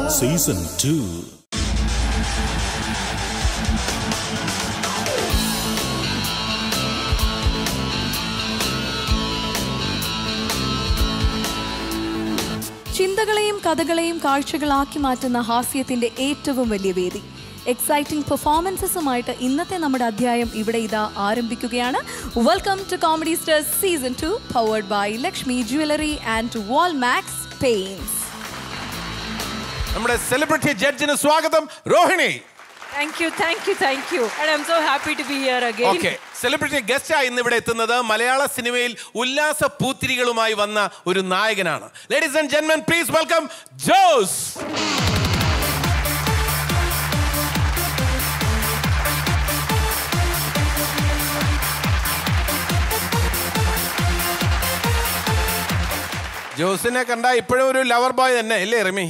Season 2. ചിന്തകളെയും കഥകളെയും കാഴ്ചകളാക്കി മാറ്റുന്ന ഹാസ്യത്തിന്റെ ഏറ്റവും വലിയ വേദി. എക്സൈറ്റിംഗ് പെർഫോമൻസസുമായിട്ട് ഇന്നത്തെ നമ്മുടെ അധ്യായം ഇവിടെ ഇതാ ആരംഭിക്കുകയാണ്. Welcome to comedy stars season 2 powered by Lakshmi jewellery and Walmax paints. നമ്മുടെ സെലിബ്രിറ്റി ജഡ്ജിന് സ്വാഗതം, Rohini. Thank you. And I'm so happy to be here again. Okay. Celebrity ഗസ്റ്റായി ഇന്ന് ഇവിടെ എത്തുന്നത് മലയാള സിനിമയിൽ ഉല്ലാസ പൂത്തിരികളുമായി വന്ന ഒരു നായകനാണ്. Ladies and gentlemen, please welcome Jose. ജോസിനെ കണ്ട ഇപ്പോഴും ഒരു ലവർ ബോയ് തന്നെ അല്ലേ റിമി?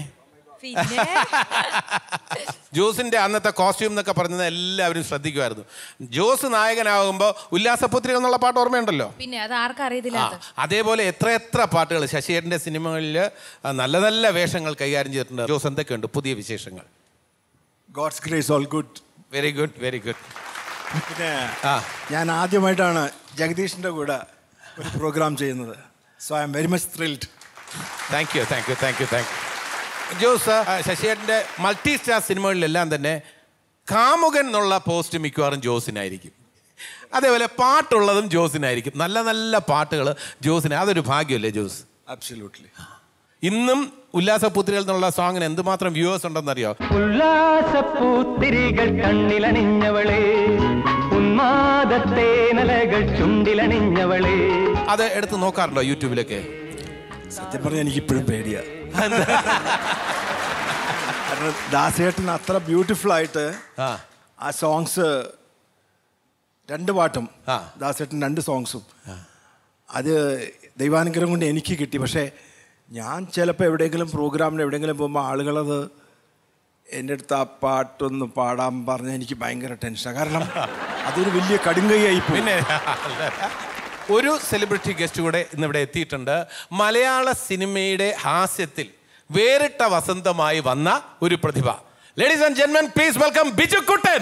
ജോസിന്റെ അന്നത്തെ കോസ്റ്റ്യൂം എന്നൊക്കെ പറഞ്ഞത് എല്ലാവരും ശ്രദ്ധിക്കുമായിരുന്നു. ജോസ് നായകനാകുമ്പോൾ ഉല്ലാസപുത്രിക എന്നുള്ള പാട്ട് ഓർമ്മയുണ്ടല്ലോ, പിന്നെ അത് ആർക്കും അറിയത്തില്ല. അതേപോലെ എത്ര പാട്ടുകൾ ശശിയേട്ടൻ്റെ സിനിമകളിൽ നല്ല നല്ല വേഷങ്ങൾ കൈകാര്യം ചെയ്തിട്ടുണ്ട്. ജോസ്, എന്തൊക്കെയുണ്ട് പുതിയ വിശേഷങ്ങൾ? God's grace, all good. Very good. പിന്നെ ഞാൻ ആദ്യമായിട്ടാണ് ജഗദീഷിൻ്റെ കൂടെ ഒരു പ്രോഗ്രാം ചെയ്യുന്നത്. So I am very much thrilled. Thank you. Jose, ശശിയേട്ടൻ്റെ മൾട്ടി സ്റ്റാർ സിനിമകളിലെല്ലാം തന്നെ കാമുകൻ എന്നുള്ള പോസ്റ്റ് മിക്കവാറും ജോസിനായിരിക്കും. അതേപോലെ പാട്ടുള്ളതും ജോസിനായിരിക്കും. നല്ല നല്ല പാട്ടുകൾ ജോസിന്. അതൊരു ഭാഗ്യമല്ലേ ജോസ്? അബ്സല്യൂട്ട്ലി. ഇന്നും ഉല്ലാസപൂത്തിരികൾ എന്നുള്ള സോങ്ങിന് എന്തുമാത്രം വ്യൂവേഴ്സ് ഉണ്ടെന്നറിയോ? ഉല്ലാസപൂത്തിരികൾ കണ്ണിലണിഞ്ഞവളെ, ഉന്മാദത്തേനലകൾ ചുണ്ടിലണിഞ്ഞവളെ. അത് എടുത്ത് നോക്കാറുണ്ടോ യൂട്യൂബിലൊക്കെ? സത്യം പറഞ്ഞാൽ എനിക്കിപ്പോഴും പേടിയാ. കാരണം ദാസേട്ടൻ അത്ര ബ്യൂട്ടിഫുൾ ആയിട്ട് ആ സോങ്സ്, 2 പാട്ടും ദാസേട്ടൻ 2 സോങ്സും അത് ദൈവാനുഗ്രഹം കൊണ്ട് എനിക്ക് കിട്ടി. പക്ഷേ ഞാൻ ചിലപ്പോൾ എവിടെയെങ്കിലും പ്രോഗ്രാമിന് എവിടെയെങ്കിലും പോകുമ്പോൾ ആളുകളത് എൻ്റെ അടുത്ത് ആ പാട്ടൊന്ന് പാടാൻ പറഞ്ഞാൽ എനിക്ക് ഭയങ്കര ടെൻഷനാണ്. കാരണം അതൊരു വലിയ കടുങ്കൈയായി. പിന്നെ ഒരു സെലിബ്രിറ്റി ഗസ്റ്റ് കൂടെ ഇന്നിവിടെ എത്തിയിട്ടുണ്ട്. മലയാള സിനിമയുടെ ഹാസ്യത്തിൽ വേറിട്ട വസന്തമായി വന്ന ഒരു പ്രതിഭ. Ladies and gentlemen, please welcome Bijukuttan.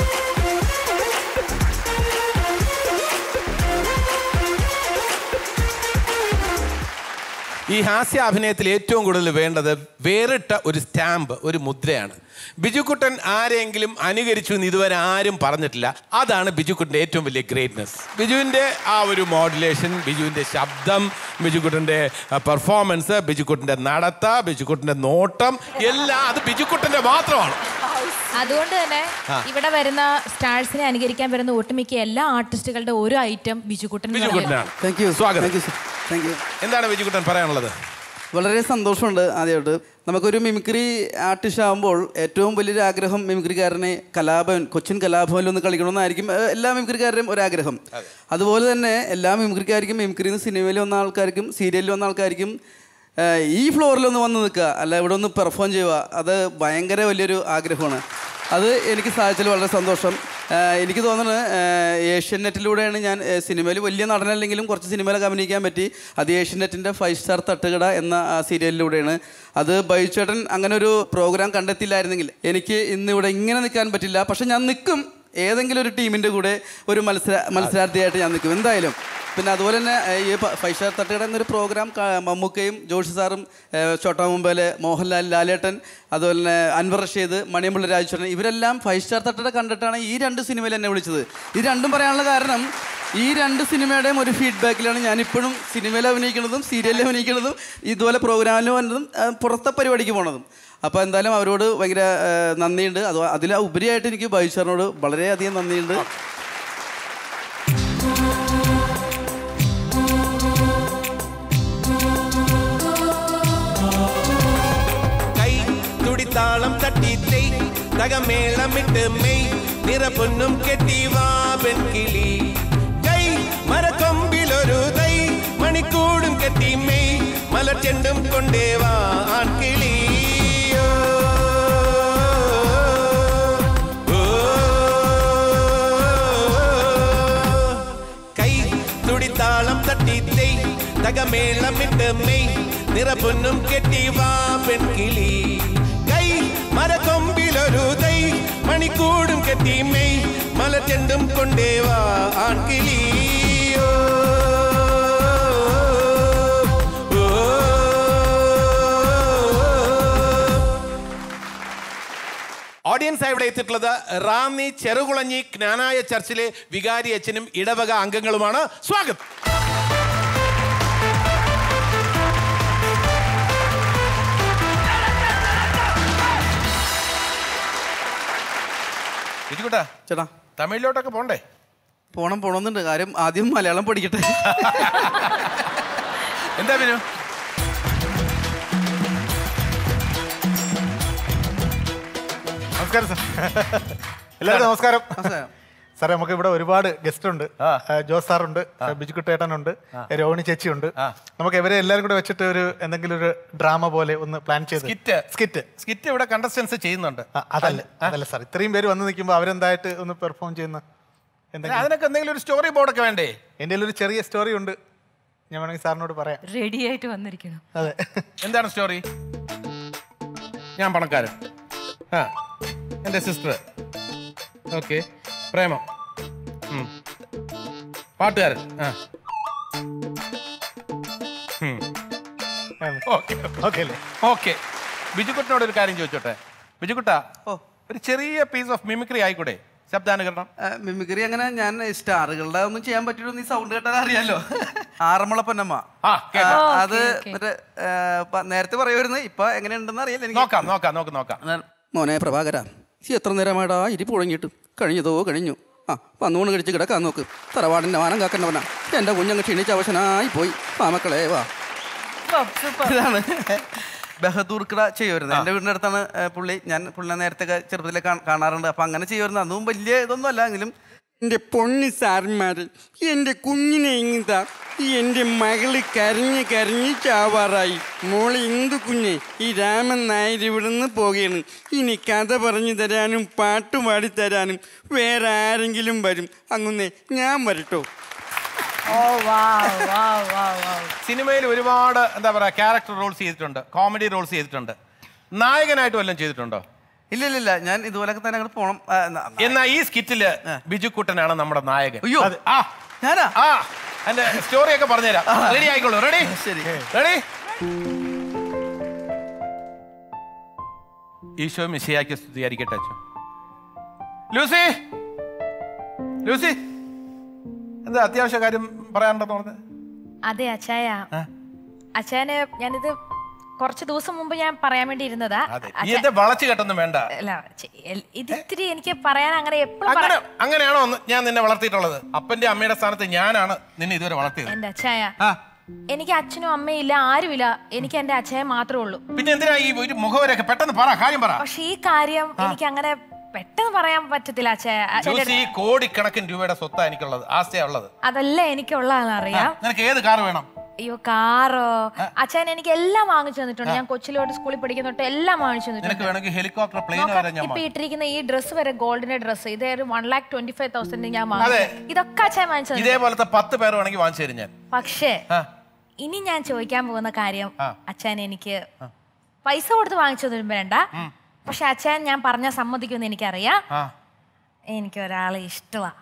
ഈ ഹാസ്യ അഭിനയത്തിൽ ഏറ്റവും കൂടുതൽ വേണ്ടത് വേറിട്ട ഒരു സ്റ്റാമ്പ്, ഒരു മുദ്രയാണ്. ബിജുക്കുട്ടൻ ആരെങ്കിലും അനുകരിച്ചു എന്ന് ഇതുവരെ ആരും പറഞ്ഞിട്ടില്ല. അതാണ് ബിജുക്കുട്ടൻ്റെ ഏറ്റവും വലിയ ഗ്രേറ്റ്നെസ്. ബിജുവിൻ്റെ ആ ഒരു മോഡുലേഷൻ, ബിജുവിൻ്റെ ശബ്ദം, ബിജുക്കുട്ടൻ്റെ പെർഫോമൻസ്, ബിജുക്കുട്ടൻ്റെ നടത്ത, ബിജുക്കുട്ടൻ്റെ നോട്ടം, എല്ലാം അത് ബിജുക്കുട്ടൻ്റെ മാത്രമാണ്. അതുകൊണ്ട് തന്നെ ഇവിടെ വരുന്ന സ്റ്റാർസിനെ അനുകരിക്കാൻ വരുന്ന ഒട്ടുമിക്ക എല്ലാ ആർട്ടിസ്റ്റുകളുടെ ഒരു ഐറ്റം ബിജുക്കുട്ടനാണ്. സ്വാഗതം. എന്താണ് ബിജുക്കുട്ടൻ പറയാനുള്ളത്? വളരെ സന്തോഷമുണ്ട്. ആദ്യമായിട്ട് നമുക്കൊരു മിമിക്രി ആർട്ടിസ്റ്റ് ആകുമ്പോൾ ഏറ്റവും വലിയൊരു ആഗ്രഹം മിമിക്രിക്കാരനെ കലാഭവൻ, കൊച്ചിൻ കലാഭവനിൽ ഒന്ന് കളിക്കണമെന്നായിരിക്കും എല്ലാ മിമിക്രിക്കാരുടെയും ഒരാഗ്രഹം. അതുപോലെ തന്നെ എല്ലാ മിമിക്രിക്കാർക്കും മിമിക്രിയിൽ നിന്ന് സിനിമയിൽ വന്ന ആൾക്കാർക്കും സീരിയലിൽ വന്ന ആൾക്കാർക്കും ഈ ഫ്ലോറിലൊന്ന് വന്ന് നിൽക്കുക, അല്ല ഇവിടെ ഒന്ന് പെർഫോം ചെയ്യുക, അത് ഭയങ്കര വലിയൊരു ആഗ്രഹമാണ്. അത് എനിക്ക് സാധിച്ചതിൽ വളരെ സന്തോഷം. എനിക്ക് തോന്നുന്നത് ഏഷ്യനെറ്റിലൂടെയാണ് ഞാൻ സിനിമയിൽ വലിയ നടനല്ലെങ്കിലും കുറച്ച് സിനിമയിലൊക്കെ അഭിനയിക്കാൻ പറ്റി. അത് ഏഷ്യനെറ്റിൻ്റെ 5 സ്റ്റാർ തട്ടുകട എന്ന ആ സീരിയലിലൂടെയാണ്. അത് ബൈചേട്ടൻ അങ്ങനെ ഒരു പ്രോഗ്രാം കണ്ടെത്തിയില്ലായിരുന്നെങ്കിൽ എനിക്ക് ഇന്നിവിടെ ഇങ്ങനെ നിൽക്കാൻ പറ്റില്ല. പക്ഷെ ഞാൻ നിൽക്കും, ഏതെങ്കിലും ഒരു ടീമിൻ്റെ കൂടെ ഒരു മത്സരാർത്ഥിയായിട്ട് ഞാൻ നിൽക്കും എന്തായാലും. പിന്നെ അതുപോലെ തന്നെ ഈ 5 സ്റ്റാർ തട്ടുകട എന്നൊരു പ്രോഗ്രാം മമ്മൂക്കയും ജോഷി സാറും ചോട്ടാ മുമ്പേലെ മോഹൻലാൽ, ലാലേട്ടൻ, അതുപോലെ തന്നെ അൻവർ റഷീദ്, മണിയമ്പിള്ള രാജേശ്വരൻ, ഇവരെല്ലാം 5 സ്റ്റാർ തട്ടുകട കണ്ടിട്ടാണ് ഈ 2 സിനിമയിൽ എന്നെ വിളിച്ചത്. ഈ രണ്ടും പറയാനുള്ള കാരണം ഈ 2 സിനിമയുടെയും ഒരു ഫീഡ്ബാക്കിലാണ് ഞാനിപ്പോഴും സിനിമയിൽ അഭിനയിക്കുന്നതും സീരിയലിൽ അഭിനയിക്കുന്നതും ഇതുപോലെ പ്രോഗ്രാമിൽ വന്നതും പുറത്തെ പരിപാടിക്ക് പോണതും. അപ്പോൾ എന്തായാലും അവരോട് ഭയങ്കര നന്ദിയുണ്ട്. അതിൽ ഉപരിയായിട്ട് എനിക്ക് ബൈജു സാറിനോട് വളരെയധികം നന്ദിയുണ്ട്. കൈ തുടിത്താളം തട്ടി തകമേളമിട്ട് മെയ് നിറപൊന്നും കെട്ടി വാ പെൺകിളി, കൈ മരക്കൊമ്പിലൊരു തൈ മണിക്കൂടും കെട്ടി മെയ് മലർച്ചെണ്ടും കൊണ്ടേ വാ ആൺകിളി. കൈ തുടിത്താളം തട്ടി തകമേളമിട്ട് മെയ് നിറപൊന്നും കെട്ടി വാ പെൺകിളി, കൈ കൂടും കെട്ടി മെയ് മലച്ചെണ്ടും കൊണ്ടേവാ ആൺകിളിയോ. ഓഡിയൻസ് ഇവിടെ എത്തിയിട്ടുള്ളത് റാന്നി ചെറുകുളഞ്ഞി ജ്ഞാനായ ചർച്ചിലെ വികാരി അച്ഛനും ഇടവക അംഗങ്ങളുമാണ്. സ്വാഗതം. ചേട്ടാ തമിഴിലോട്ടൊക്കെ പോണ്ടേ? പോണമെന്നുണ്ട്. കാര്യം ആദ്യം മലയാളം പഠിക്കട്ടെ. എന്താ ബിനു? നമസ്കാരം സാർ. എല്ലാവരും നമസ്കാരം സാറേ. നമുക്ക് ഇവിടെ ഒരുപാട് ഗസ്റ്റ് ഉണ്ട്. ജോസ് സാറുണ്ട്, ബിജുക്കുട്ടേട്ടനുണ്ട്, രോഹിണി ചേച്ചിയുണ്ട്. നമുക്ക് ഇവരെ എല്ലാവരും കൂടെ വെച്ചിട്ട് ഒരു എന്തെങ്കിലും ഒരു ഡ്രാമ പോലെ ഒന്ന് പ്ലാൻ ചെയ്ത് സ്കിറ്റ് ഇവിടെ കണ്ടസ്റ്റൻസ് ചെയ്യുന്നുണ്ട്. അതല്ല സാർ, ഇത്രയും പേര് വന്ന് നിൽക്കുമ്പോൾ അവരെന്തായിട്ട് ഒന്ന് പെർഫോം ചെയ്യുന്ന അതിനൊക്കെ എന്തെങ്കിലും ഒരു സ്റ്റോറി ബോർഡൊക്കെ വേണ്ടേ? എൻ്റെ ഒരു ചെറിയ സ്റ്റോറി ഉണ്ട്, ഞാൻ വേണമെങ്കിൽ സാറിനോട് പറയാം. റെഡി ആയിട്ട് വന്നിരിക്കണം. അതെ. എന്താണ് സ്റ്റോറി? ഞാൻ പണക്കാരൻ, എൻ്റെ സിസ്റ്റർ, ഓക്കെ, പ്രേമം, പാട്ടുകാരൻ, ഓക്കെ. ബിജുക്കുട്ടനോട് ഒരു കാര്യം ചോദിച്ചോട്ടെ. ബിജുക്കുട്ട, ഒരു ചെറിയ പീസ് ഓഫ് മിമിക്രി ആയിക്കൂടെ? ശബ്ദാനുകരണം. മിമിക്രി അങ്ങനെ ഞാൻ സ്റ്റാറുകളുടെ ഒന്നും ചെയ്യാൻ പറ്റില്ല. നീ സൗണ്ട് കേട്ടാൽ അറിയാലോ. ആറന്മുള പൊന്നമ്മ, അത് മറ്റേ നേരത്തെ പറയുമായിരുന്നു. ഇപ്പൊ എങ്ങനെയുണ്ടെന്ന് അറിയില്ല. നോക്കാം. മോനെ പ്രഭാകര, എത്ര നേരമായിടാ ഇരി പുഴങ്ങിയിട്ട്? കഴിഞ്ഞു. വന്നുകൊണ്ട് കഴിച്ച് കിടക്കാൻ നോക്ക്. തറവാടിന്റെ മാനം കാക്കണ്ടവനാ. എന്റെ കുഞ്ഞങ്ങ് ക്ഷീണിച്ച അവശനായി പോയി. മക്കളെ വാ. ഇതാണ് ബഹദൂർ കട ചെയ്യുമായിരുന്നു. എൻ്റെ വീടിൻ്റെ അടുത്താണ് പുള്ളി. ഞാൻ പുള്ളിനെ നേരത്തെ ചെറുപ്പത്തിലെ കാണാറുണ്ട്. അപ്പം അങ്ങനെ ചെയ്യുമായിരുന്നു. അതും വലിയ ഇതൊന്നും അല്ല. എങ്കിലും എൻ്റെ പൊണ്ണി സാറന്മാർ, എൻ്റെ കുഞ്ഞിനെ ഇങ്ങതാ. എൻ്റെ മകള് കരഞ്ഞ് ചാവാറായി. മോളെ എന്തു കുഞ്ഞെ, ഈ രാമൻ നായർ ഇവിടുന്ന് പോകുകയാണ്. ഇനി കഥ പറഞ്ഞു തരാനും പാട്ട് പാടിത്തരാനും വേറെ ആരെങ്കിലും വരും. അങ്ങനെ ഞാൻ വരട്ടോ? സിനിമയിൽ ഒരുപാട് എന്താ പറയാ ക്യാരക്ടർ റോൾസ് ചെയ്തിട്ടുണ്ട്, കോമഡി റോൾസ് ചെയ്തിട്ടുണ്ട്. നായകനായിട്ട് വല്ലതും ചെയ്തിട്ടുണ്ടോ? ഇല്ല. ഞാൻ ഇതുപോലൊക്കെ തന്നെ അങ്ങോട്ട് പോണം. എന്നാ ഈ സ്കിറ്റില് ബിജുക്കുട്ടനാണ് നമ്മുടെ നായകൻ. അയ്യോ, ഞാനാ? എന്റെ സ്റ്റോറി ഒക്കെ പറഞ്ഞുതരാം. റെഡി ആയിക്കോളൂ. റെഡി? ശരി. റെഡി? ഈശോ മിശിഹായ്ക്ക് സ്തുതിയായിരിക്കട്ടെ. ലൂസി എന്താ അത്യാവശ്യ കാര്യം പറയാനുണ്ടെന്ന് പറഞ്ഞത്? അതെ അച്ചായ, അച്ചായന് ഞാനിത് കുറച്ച് ദിവസം മുമ്പ് ഞാൻ പറയാൻ വേണ്ടി ഇരുന്നതാ. വളച്ചു കെട്ടൊന്നും വേണ്ട. ഇത് ഇത്തിരി എനിക്ക് പറയാൻ അങ്ങനെ അങ്ങനെയാണോ ഞാൻ നിന്നെ വളർത്തിയിട്ടുള്ളത്? അപ്പന്റെ അമ്മയുടെ സ്ഥാനത്ത് ഞാനാണ് നിന്നെ ഇതുവരെ വളർത്തിയത്. എന്റെ അച്ചായ, എനിക്ക് അച്ഛനും അമ്മയില്ല, ആരുമില്ല. എനിക്ക് എന്റെ അച്ഛയെ മാത്രമേ ഉള്ളൂ. പിന്നെ എന്തിനാ ഈ ഒരു മുഖവരൊക്കെ? പെട്ടെന്ന് കാര്യം പറ. പക്ഷെ ഈ കാര്യം എനിക്ക് അങ്ങനെ പെട്ടെന്ന് പറയാൻ പറ്റത്തില്ല അച്ഛാ. കോടിക്കണക്കിന് രൂപയുടെ സ്വത്താ എനിക്കുള്ളത്, ആസ്തിയാ ഉള്ളത്. അതല്ല എനിക്കുള്ള ആളറിയാം. നിനക്ക് ഏത് കാർ വേണം? അയ്യോ, കാറോ? അച്ഛൻ എനിക്ക് എല്ലാം വാങ്ങിച്ചു തന്നിട്ടുണ്ട്. ഞാൻ കൊച്ചിലോട്ട് സ്കൂളിൽ പഠിക്കുന്നോട്ട് എല്ലാം വാങ്ങിച്ചു തന്നിട്ടുണ്ട്. ഹെലികോപ്റ്റർ, പ്ലെയിൻ വരെ ഞാൻ ഇപ്പൊ ഇട്ടിരിക്കുന്ന ഈ ഡ്രസ് വരെ ഗോൾഡിന്റെ ഡ്രസ്, ഇത് 1,25,000 ഞാൻ വാങ്ങിച്ചു. ഇതൊക്കെ അച്ഛൻ വാങ്ങിച്ചു. ഇതേപോലത്തെ 10 പേർ വേണമെങ്കിൽ വാങ്ങിച്ചു തരും ഞാൻ. പക്ഷേ ഇനി ഞാൻ ചോദിക്കാൻ പോകുന്ന കാര്യം, അച്ഛൻ എനിക്ക് പൈസ കൊടുത്ത് വാങ്ങിച്ചു തരുമ്പോ വേണ്ട. പക്ഷെ അച്ഛൻ ഞാൻ പറഞ്ഞ സമ്മതിക്കുമെന്ന് എനിക്കറിയാം. എനിക്ക് ഒരാളെ ഇഷ്ടമാണ്.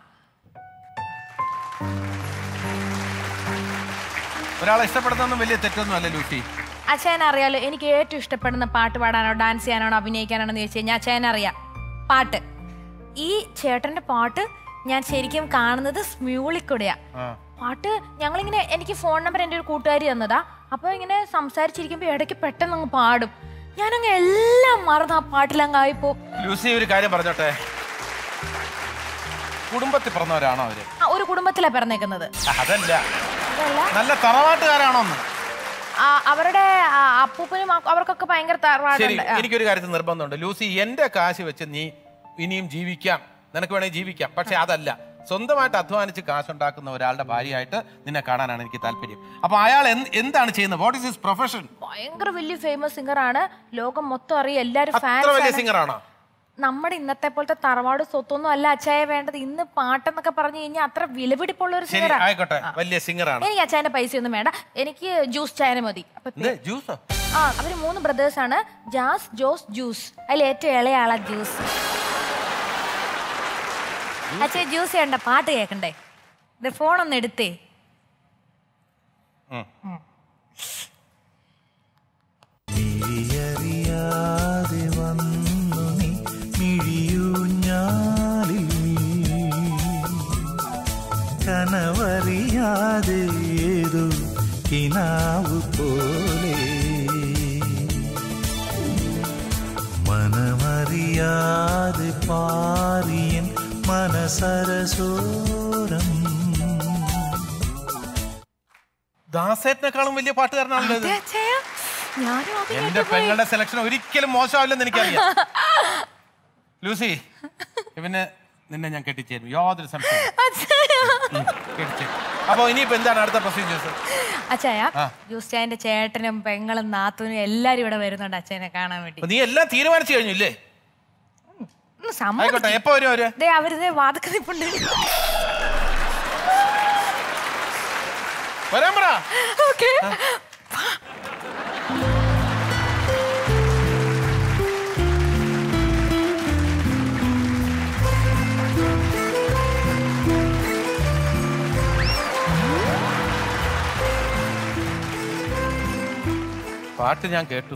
ഒരാളെ ഇഷ്ടപ്പെടുന്നൊന്നും വലിയ തെറ്റൊന്നും അല്ല ലൂസി. അച്ഛൻ അറിയാലോ, എനിക്ക് ഏറ്റവും ഇഷ്ടപ്പെടുന്ന പാട്ട് പാടാനോ ഡാൻസ് ചെയ്യാനാണോ അഭിനയിക്കാനാണോ എന്ന് ചോദിച്ചു കഴിഞ്ഞാൽ അച്ഛൻ അറിയാം പാട്ട്. ഈ ചേട്ടന്റെ പാട്ട് ഞാൻ ശരിക്കും കാണുന്നത് സ്മ്യൂളിക്കൂടെയാ. പാട്ട് ഞങ്ങളിങ്ങനെ, എനിക്ക് ഫോൺ നമ്പർ എൻ്റെ ഒരു കൂട്ടുകാരി തന്നതാ. അപ്പൊ ഇങ്ങനെ സംസാരിച്ചിരിക്കുമ്പോ ഇടയ്ക്ക് പെട്ടെന്ന് അങ്ങ് പാടും. ഞാനങ്ങ് എല്ലാം മറന്ന് ആ പാട്ടിലങ്ങായിപ്പോ. ലൂസി ഒരു കാര്യം പറഞ്ഞോട്ടെ, കുടുംബത്തിൽ പിറന്നവരാണോ അവര്? ഒരു കുടുംബത്തിലാ പിറന്നേക്കുന്നത്. അതല്ല, നല്ല തറവാട്ടുകാരാണോ? അവരുടെ അപ്പൂപ്പനും അവർക്കൊക്കെ ഭയങ്കര തറവാടുണ്ട്. എനിക്കൊരു കാര്യത്തിൽ നിർബന്ധമുണ്ട് ലൂസി, എന്റെ കാശ് വെച്ച് നീ ഇനിയും ജീവിക്കാം, നിനക്ക് വേണമെങ്കിൽ ജീവിക്കാം. പക്ഷെ അതല്ല, സ്വന്തമായിട്ട് അധ്വാനിച്ച് കാശുണ്ടാക്കുന്ന ഒരാളുടെ ഭാര്യയായിട്ട് നിന്നെ കാണാനാണ് എനിക്ക് താല്പര്യം. അപ്പൊ അയാൾ എന്താണ് ചെയ്യുന്നത്? What is his profession? ഭയങ്കര വലിയ ഫേമസ് സിംഗർ ആണ്. ലോകം മൊത്തം അറിയാം. എല്ലാരും വലിയ സിംഗർ ആണോ? നമ്മുടെ ഇന്നത്തെ പോലത്തെ തറവാട് സ്വത്തൊന്നും അല്ല അച്ചായ വേണ്ടത്. ഇന്ന് പാട്ടെന്നൊക്കെ പറഞ്ഞു കഴിഞ്ഞാൽ അത്ര വിലപിടിപ്പുള്ള ഒരു സിംഗർ. വലിയ സിംഗറാണ്. എനിക്ക് അച്ചായന്റെ പൈസ ഒന്നും വേണ്ട. എനിക്ക് ജ്യൂസ് ചായ മതി. അവര് 3 ബ്രദേഴ്സ് ആണ്, ജാസ്, ജോസ്, ജ്യൂസ്. അതിൽ ഏറ്റവും ഇളയ ആളാ ജ്യൂസ്. അച്ഛൻ ജ്യൂസ് ചെയ്യണ്ട, പാട്ട് കേൾക്കണ്ടേ? ഇത് ഫോണൊന്ന് എടുത്തേ. അറിയാതെ വന്നു നീ മിഴിയൂഞ്ഞാലിൽ, കനവറിയാതെ ഏതോ കിനാവ് പോലെ, മനമറിയാതെ പാറിയൻ മനസരസോരം. ദാസേട്ടനേക്കാളും വലിയ പാട്ടുകാരനാണല്ലോ ഇത്. എന്റെ പെങ്ങളുടെ സെലക്ഷൻ ഒരിക്കലും മോശമാവില്ലെന്ന് എനിക്കറിയാം. ലൂസി, ഇവന് നിന്നെ ഞാൻ കെട്ടിച്ചേരും, യാതൊരു സംശയം. അപ്പൊ ഇനിയിപ്പോ എന്താണ് അടുത്ത പ്രൊസീജിയേഴ്സ്? അച്ഛായ, ജൂസ്റ്റായന്റെ ചേട്ടനും പെങ്ങളും നാത്തൂനും എല്ലാരും ഇവിടെ വരുന്നുണ്ട് അച്ഛനെ കാണാൻ വേണ്ടി. നീ എല്ലാം തീരുമാനിച്ചു കഴിഞ്ഞില്ലേ? ആയിക്കോട്ടെ, എപ്പോ വരും അവര്? അവരുടെ വാതക്ക നിപ്പുണ്ട്. വരാൻ പറ. ഓക്കേ. പാട്ട് ഞാൻ കേട്ടു.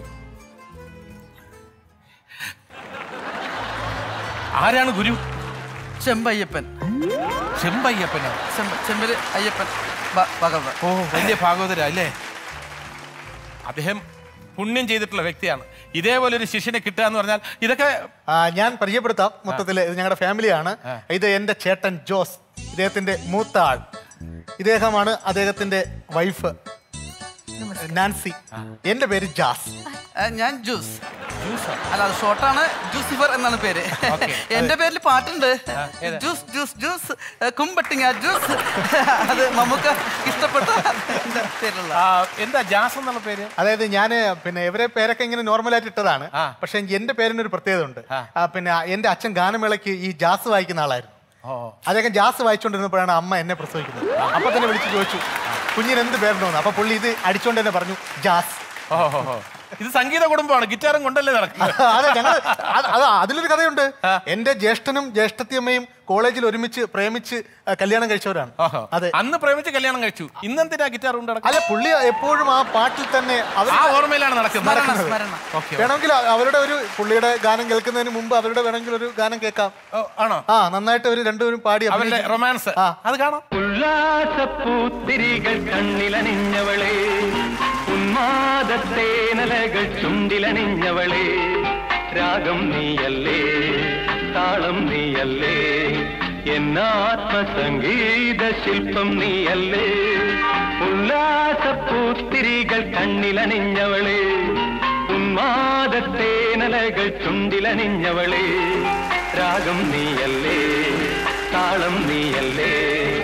ആരാണ് ഗുരു? ചെമ്പയ്യപ്പൻ. ചെമ്പയ്യപ്പനോ? ചെമ്പില് അയ്യപ്പൻ ഭാഗവതർ. ഓ, വലിയ ഭാഗവതര അല്ലേ? അദ്ദേഹം പുണ്യം ചെയ്തിട്ടുള്ള വ്യക്തിയാണ്. ഇതേപോലെ ഒരു ശിഷ്യനെ കിട്ടുക എന്ന് പറഞ്ഞാൽ ഇതൊക്കെ ഞാൻ പരിചയപ്പെടുത്താം. മൊത്തത്തിൽ ഇത് ഞങ്ങളുടെ ഫാമിലിയാണ്. ഇത് എൻ്റെ ചേട്ടൻ ജോസ്, ഇദ്ദേഹത്തിന്റെ മൂത്ത ആൾ. ഇദ്ദേഹമാണ് അദ്ദേഹത്തിന്റെ വൈഫ് നാൻസി. എന്റെ പേര് ജാസ്. ഞാൻ ജ്യൂസ്. അല്ല, അത് ഷോർട്ടാണ്. ജൂസിഫർ എന്നാണ് പേര്. എന്റെ പേരിൽ പാട്ടുണ്ട്. ജ്യൂസ് ജ്യൂസ് ജ്യൂസ് കുമ്പട്ടിങ്ങ ജ്യൂസ്. അത് നമുക്ക് ഇഷ്ടപ്പെട്ട പേരുള്ള. എന്താ ജാസ് എന്നുള്ള പേര്? അതായത് ഞാൻ പിന്നെ ഇവരെ പേരൊക്കെ ഇങ്ങനെ നോർമലായിട്ട് ഇട്ടതാണ്. പക്ഷെ എന്റെ പേരിനൊരു പ്രത്യേകത ഉണ്ട്. പിന്നെ എന്റെ അച്ഛൻ ഗാനമേളയ്ക്ക് ഈ ജാസ് വായിക്കുന്ന ആളായിരുന്നു. അദ്ദേഹം ജാസ് വായിച്ചുകൊണ്ടിരുന്നപ്പോഴാണ് അമ്മ എന്നെ പ്രസവിക്കുന്നത്. അപ്പൊ തന്നെ വിളിച്ച് ചോദിച്ചു കുഞ്ഞിന് എന്ത് പേരുണ്ടോന്ന്. അപ്പൊ പുള്ളി ഇത് അടിച്ചോണ്ട് തന്നെ പറഞ്ഞു ജാസ്. ഇത് സംഗീത കുടുംബമാണ്, ഗിറ്റാറും കൊണ്ടല്ലേ നടക്കുന്നത്. അതെ, ഞങ്ങൾ അതിലൊരു കഥയുണ്ട്. എന്റെ ജ്യേഷ്ഠനും ജ്യേഷ്ഠത്തിയമ്മയും കോളേജിൽ ഒരുമിച്ച് പ്രേമിച്ച് കല്യാണം കഴിച്ചവരാണ്. അതെ, അന്ന് പ്രേമിച്ച് കല്യാണം കഴിച്ചു. ഇന്നെന്തിനാ ഗിറ്റാർ കൊണ്ട് നടക്കുന്നത്? അല്ല, പുള്ളി എപ്പോഴും ആ പാട്ടിൽ തന്നെ ഓർമ്മയിലാണ് നടക്കുന്നത്. വേണമെങ്കിൽ അവരുടെ ഒരു പുള്ളിയുടെ ഗാനം കേൾക്കുന്നതിന് മുമ്പ് അവരുടെ വേണമെങ്കിൽ ഒരു ഗാനം കേൾക്കാം. ആണോ? നന്നായിട്ട് അവർ രണ്ടുപേരും പാടി അവരുടെ റൊമാൻസ് അത് കാണാം. ഉല്ലാസപ്പൂത്തിരികൾ കണ്ണിലണിഞ്ഞവളെ, ഉന്മാദത്തേനലകൾ ചുണ്ടിലണിഞ്ഞവളെ, രാഗം നീയല്ലേ, താളം നീയല്ലേ, എന്നാത്മസംഗീത ശില്പം നീയല്ലേ. ഉല്ലാസപ്പൂത്തിരികൾ കണ്ണിലണിഞ്ഞവളെ, ഉന്മാദത്തേനലകൾ ചുണ്ടിലണിഞ്ഞവളെ, രാഗം നീയല്ലേ, താളം നീയല്ലേ,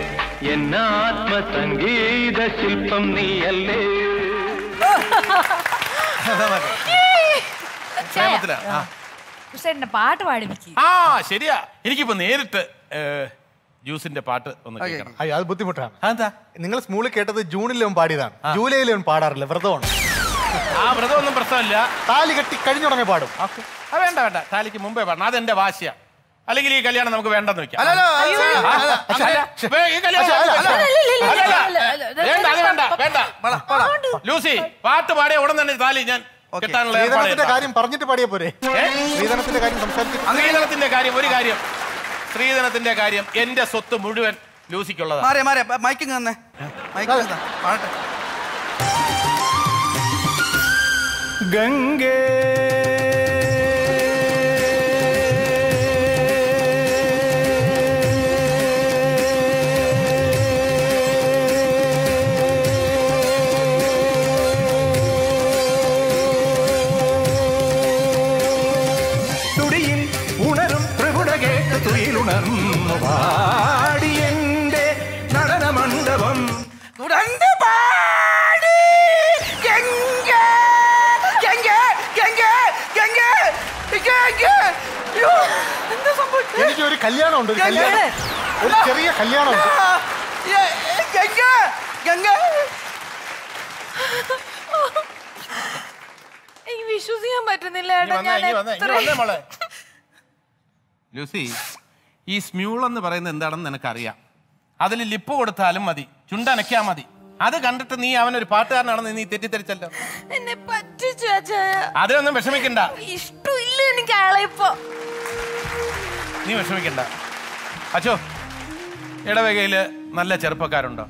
എന്നാത്മസംഗീത ശില്പം നീയല്ലേ. പാട്ട് പാടിപ്പിക്കും. ആ, ശരിയാ. എനിക്കിപ്പോ നേരിട്ട് ജ്യൂസിന്റെ പാട്ട് ഒന്ന് കേൾക്കണം. അയ്യോ, അത് ബുദ്ധിമുട്ടാണ്. അതെന്താ? നിങ്ങൾ സ്കൂളിൽ കേട്ടത് ജൂണിലും പാടിയതാണ്. ജൂലൈയിലും പാടാറില്ല, വ്രതമാണ്. ആ വ്രതമൊന്നും പ്രശ്നമില്ല. താലി കെട്ടി കഴിഞ്ഞുടനെ പാടും. വേണ്ട വേണ്ട, താലിക്ക് മുമ്പേ പാടണം. അതെന്റെ വാശിയാ. അല്ലെങ്കിൽ ഈ കല്യാണം നമുക്ക് വേണ്ടെന്ന് വെക്കാം. ലൂസി, പാട്ട് പാടിയ ഉടൻ തന്നെ താലി ഞാൻ ശ്രീധനത്തിന്റെ കാര്യം പറഞ്ഞിട്ട് പാടിയ പോരെ? ശ്രീധനത്തിന്റെ കാര്യം സംസാരിച്ചു. ശ്രീധനത്തിന്റെ കാര്യം ഒരു കാര്യം, ശ്രീധനത്തിന്റെ കാര്യം എന്റെ സ്വത്ത് മുഴുവൻ ലൂസിക്കുള്ളതാണ്. ഗംഗേ തുയിലുണർന്നു പാടിയെന്റെ നടനമണ്ഡപം തുടർന്ന് പാടി ഗംഗേ ഗംഗേ ഗംഗേ ഗംഗേ ഗംഗേ. എന്താ സംഭവിച്ചത്? എനിക്ക് ഒരു കല്യാണം ഉണ്ട്, ഒരു ചെറിയ കല്യാണം ഉണ്ട്. ഗംഗേ ഗംഗേ. എനിക്ക് വിശ്വസിക്കാൻ പറ്റുന്നില്ല. ലൂസി, ഈ സ്മ്യൂൾ എന്ന് പറയുന്നത് എന്താണെന്ന് നിനക്കറിയാം. അതിൽ ലിപ്പ് കൊടുത്താലും മതി, ചുണ്ടനയ്ക്കാ മതി. അത് കണ്ടിട്ട് നീ അവനൊരു പാട്ടുകാരനാണെന്ന് നീ തെറ്റിദ്ധരിച്ചല്ലോ. എന്നെ പറ്റിച്ചു അച്ചായ. അതിനൊന്നും വിഷമിക്കണ്ട. ഇഷ്ടമില്ല എനിക്ക് അയാളെ ഇപ്പൊ. നീ വിഷമിക്കണ്ട. അച്ചോ, ഇടവകയില് നല്ല ചെറുപ്പക്കാരുണ്ടോ?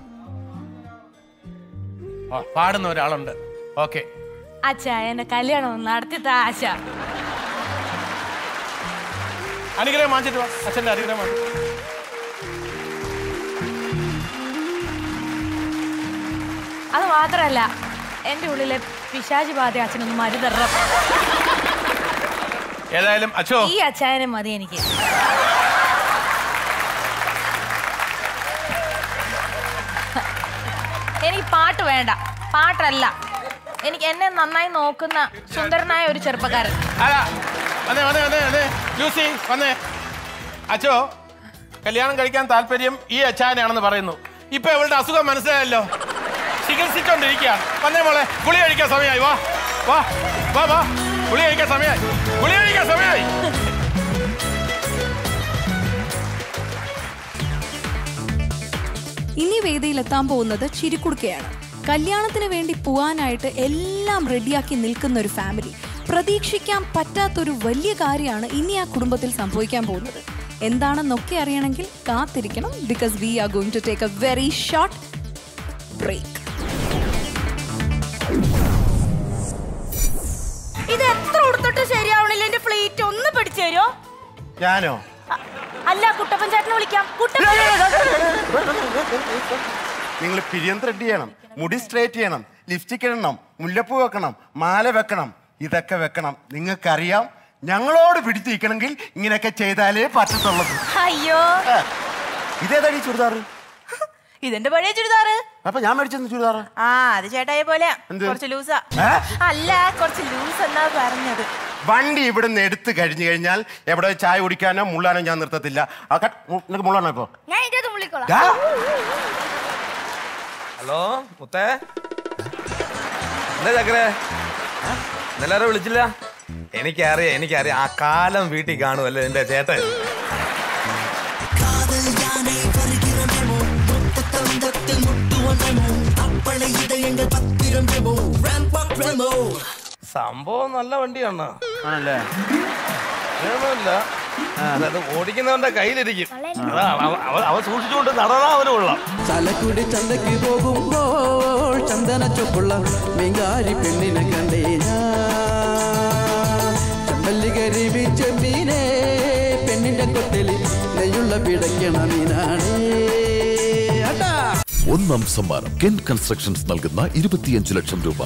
പാടുന്ന ഒരാളുണ്ട്. ഓക്കെ അച്ചായ, എന്റെ കല്യാണം നടത്തിത്ത ആശ. അനുഗ്രഹം വാങ്ങിച്ചിട്ട് വാ. അച്ഛൻ്റെ അനുഗ്രഹം വാങ്ങി. അത് മാത്രല്ല, എന്റെ ഉള്ളിലെ പിശാചി ബാധ അച്ഛനൊന്ന് മരുതറം. ഏതായാലും അച്ഛോ, ഈ അച്ചായനെ മതി എനിക്ക്. എനിക്ക് പാട്ട് വേണ്ട, പാട്ടല്ല. എനിക്ക് എന്നെ നന്നായി നോക്കുന്ന സുന്ദരനായ ഒരു ചെറുപ്പക്കാരൻ. ലൂസി വന്നേ. അച്ഛോ, കല്യാണം കഴിക്കാൻ താല്പര്യം ഈ അച്ചായനാണെന്ന് പറയുന്നു. ഇപ്പൊ ഇവളുടെ അസുഖം മനസ്സിലായല്ലോ. ചികിത്സിച്ചോണ്ടിരിക്കുകയാണ്. വന്നേ മോളെ, ഗുളി കഴിക്കാൻ സമയമായി. വാ വാ വാ വാ, ഗുളി കഴിക്കാൻ സമയമായി, ഗുളി കഴിക്കാൻ സമയമായി. ഇനി വേദിയിലെത്താൻ പോകുന്നത് ചിരിക്കുടുക്കയാണ്. കല്യാണത്തിന് വേണ്ടി പോവാനായിട്ട് എല്ലാം റെഡിയാക്കി നിൽക്കുന്ന ഒരു ഫാമിലി. പ്രതീക്ഷിക്കാൻ പറ്റാത്തൊരു വലിയ കാര്യമാണ് ഇനി ആ കുടുംബത്തിൽ സംഭവിക്കാൻ പോകുന്നത്. എന്താണെന്നൊക്കെ അറിയണമെങ്കിൽ കാത്തിരിക്കണം. Because we are going to take a very short break. ഇത് എത്ര കൊടുത്തിട്ട് ശരിയാവണില്ല. എന്റെ ഫ്ലീറ്റ് ഒന്ന് പിടിച്ചു തരുമോ? ഞാനോ? അല്ല, കുട്ടപ്പൻ ചേട്ടനെ വിളിക്കാം. നിങ്ങൾ പിരിയം ത്രെഡ് ചെയ്യണം, മുടി സ്ട്രേറ്റ് ചെയ്യണം, ലിപ്സ്റ്റിക് ഇടണം, മുല്ലപ്പൂ വെക്കണം, മാല വെക്കണം, ഇതൊക്കെ വെക്കണം. നിങ്ങൾക്കറിയാം, ഞങ്ങളോട് പിടിച്ചിരിക്കണമെങ്കിൽ ഇങ്ങനെയൊക്കെ ചെയ്താലേ പറ്റത്തുള്ളൂ. അയ്യോ, ഇതേതാടി ചുരിദാറ്? ഇതെന്റെ പഴയ ചുരിദാറ്. അപ്പൊ ഞാൻ മേടിച്ചെന്ന് ചുരിദാറ്? ആ, അത് ചേട്ടായ പോലെ കുറച്ച് ലൂസാ. അല്ല, കുറച്ച് ലൂസ് എന്നാ പറഞ്ഞത്. വണ്ടി ഇവിടുന്ന് എടുത്തു കഴിഞ്ഞു കഴിഞ്ഞാൽ എവിടെ ചായ കുടിക്കാനോ മുള്ളാനോ ഞാൻ നിർത്തത്തില്ല. നിനക്ക് മുള്ളാണോ ഇപ്പൊ? ഞാൻ ഇതിനകത്ത് മുള്ളിക്കോളാം. ഹലോ മുത്തേ, എന്താ ചക്കരേ, എല്ലാരും വിളിച്ചില്ല? എനിക്കറിയാം ആ കാലം വീട്ടിൽ കാണുമല്ലേ എന്റെ ചേട്ടൻ. സംഭവം നല്ല വണ്ടിയാണ്. ആണല്ലേ? ഒന്നുമില്ല, അത് ഓടിക്കുന്നവന്റെ കയ്യിലിരിക്കും. അവ സൂക്ഷിച്ചുകൊണ്ട് നടന്നാ അവന് കൊള്ളാം. ചലക്കുടി ചന്തക്ക് പോകുമ്പോൾ ചന്ദന ചൊപ്പുള്ള മീങ്കാരി പെണ്ണിനെ കണ്ടേ ചമ്പല്ലികരി ചെമ്മീനെ പെണ്ണിന്റെ കൊട്ടിൽ നെയ്യുള്ള പിടയ്ക്കണ മീനാണേ. ഒന്നാം സമ്മാനം കെൻ കൺസ്ട്രക്ഷൻസ് നൽകുന്ന 25 ലക്ഷം രൂപ.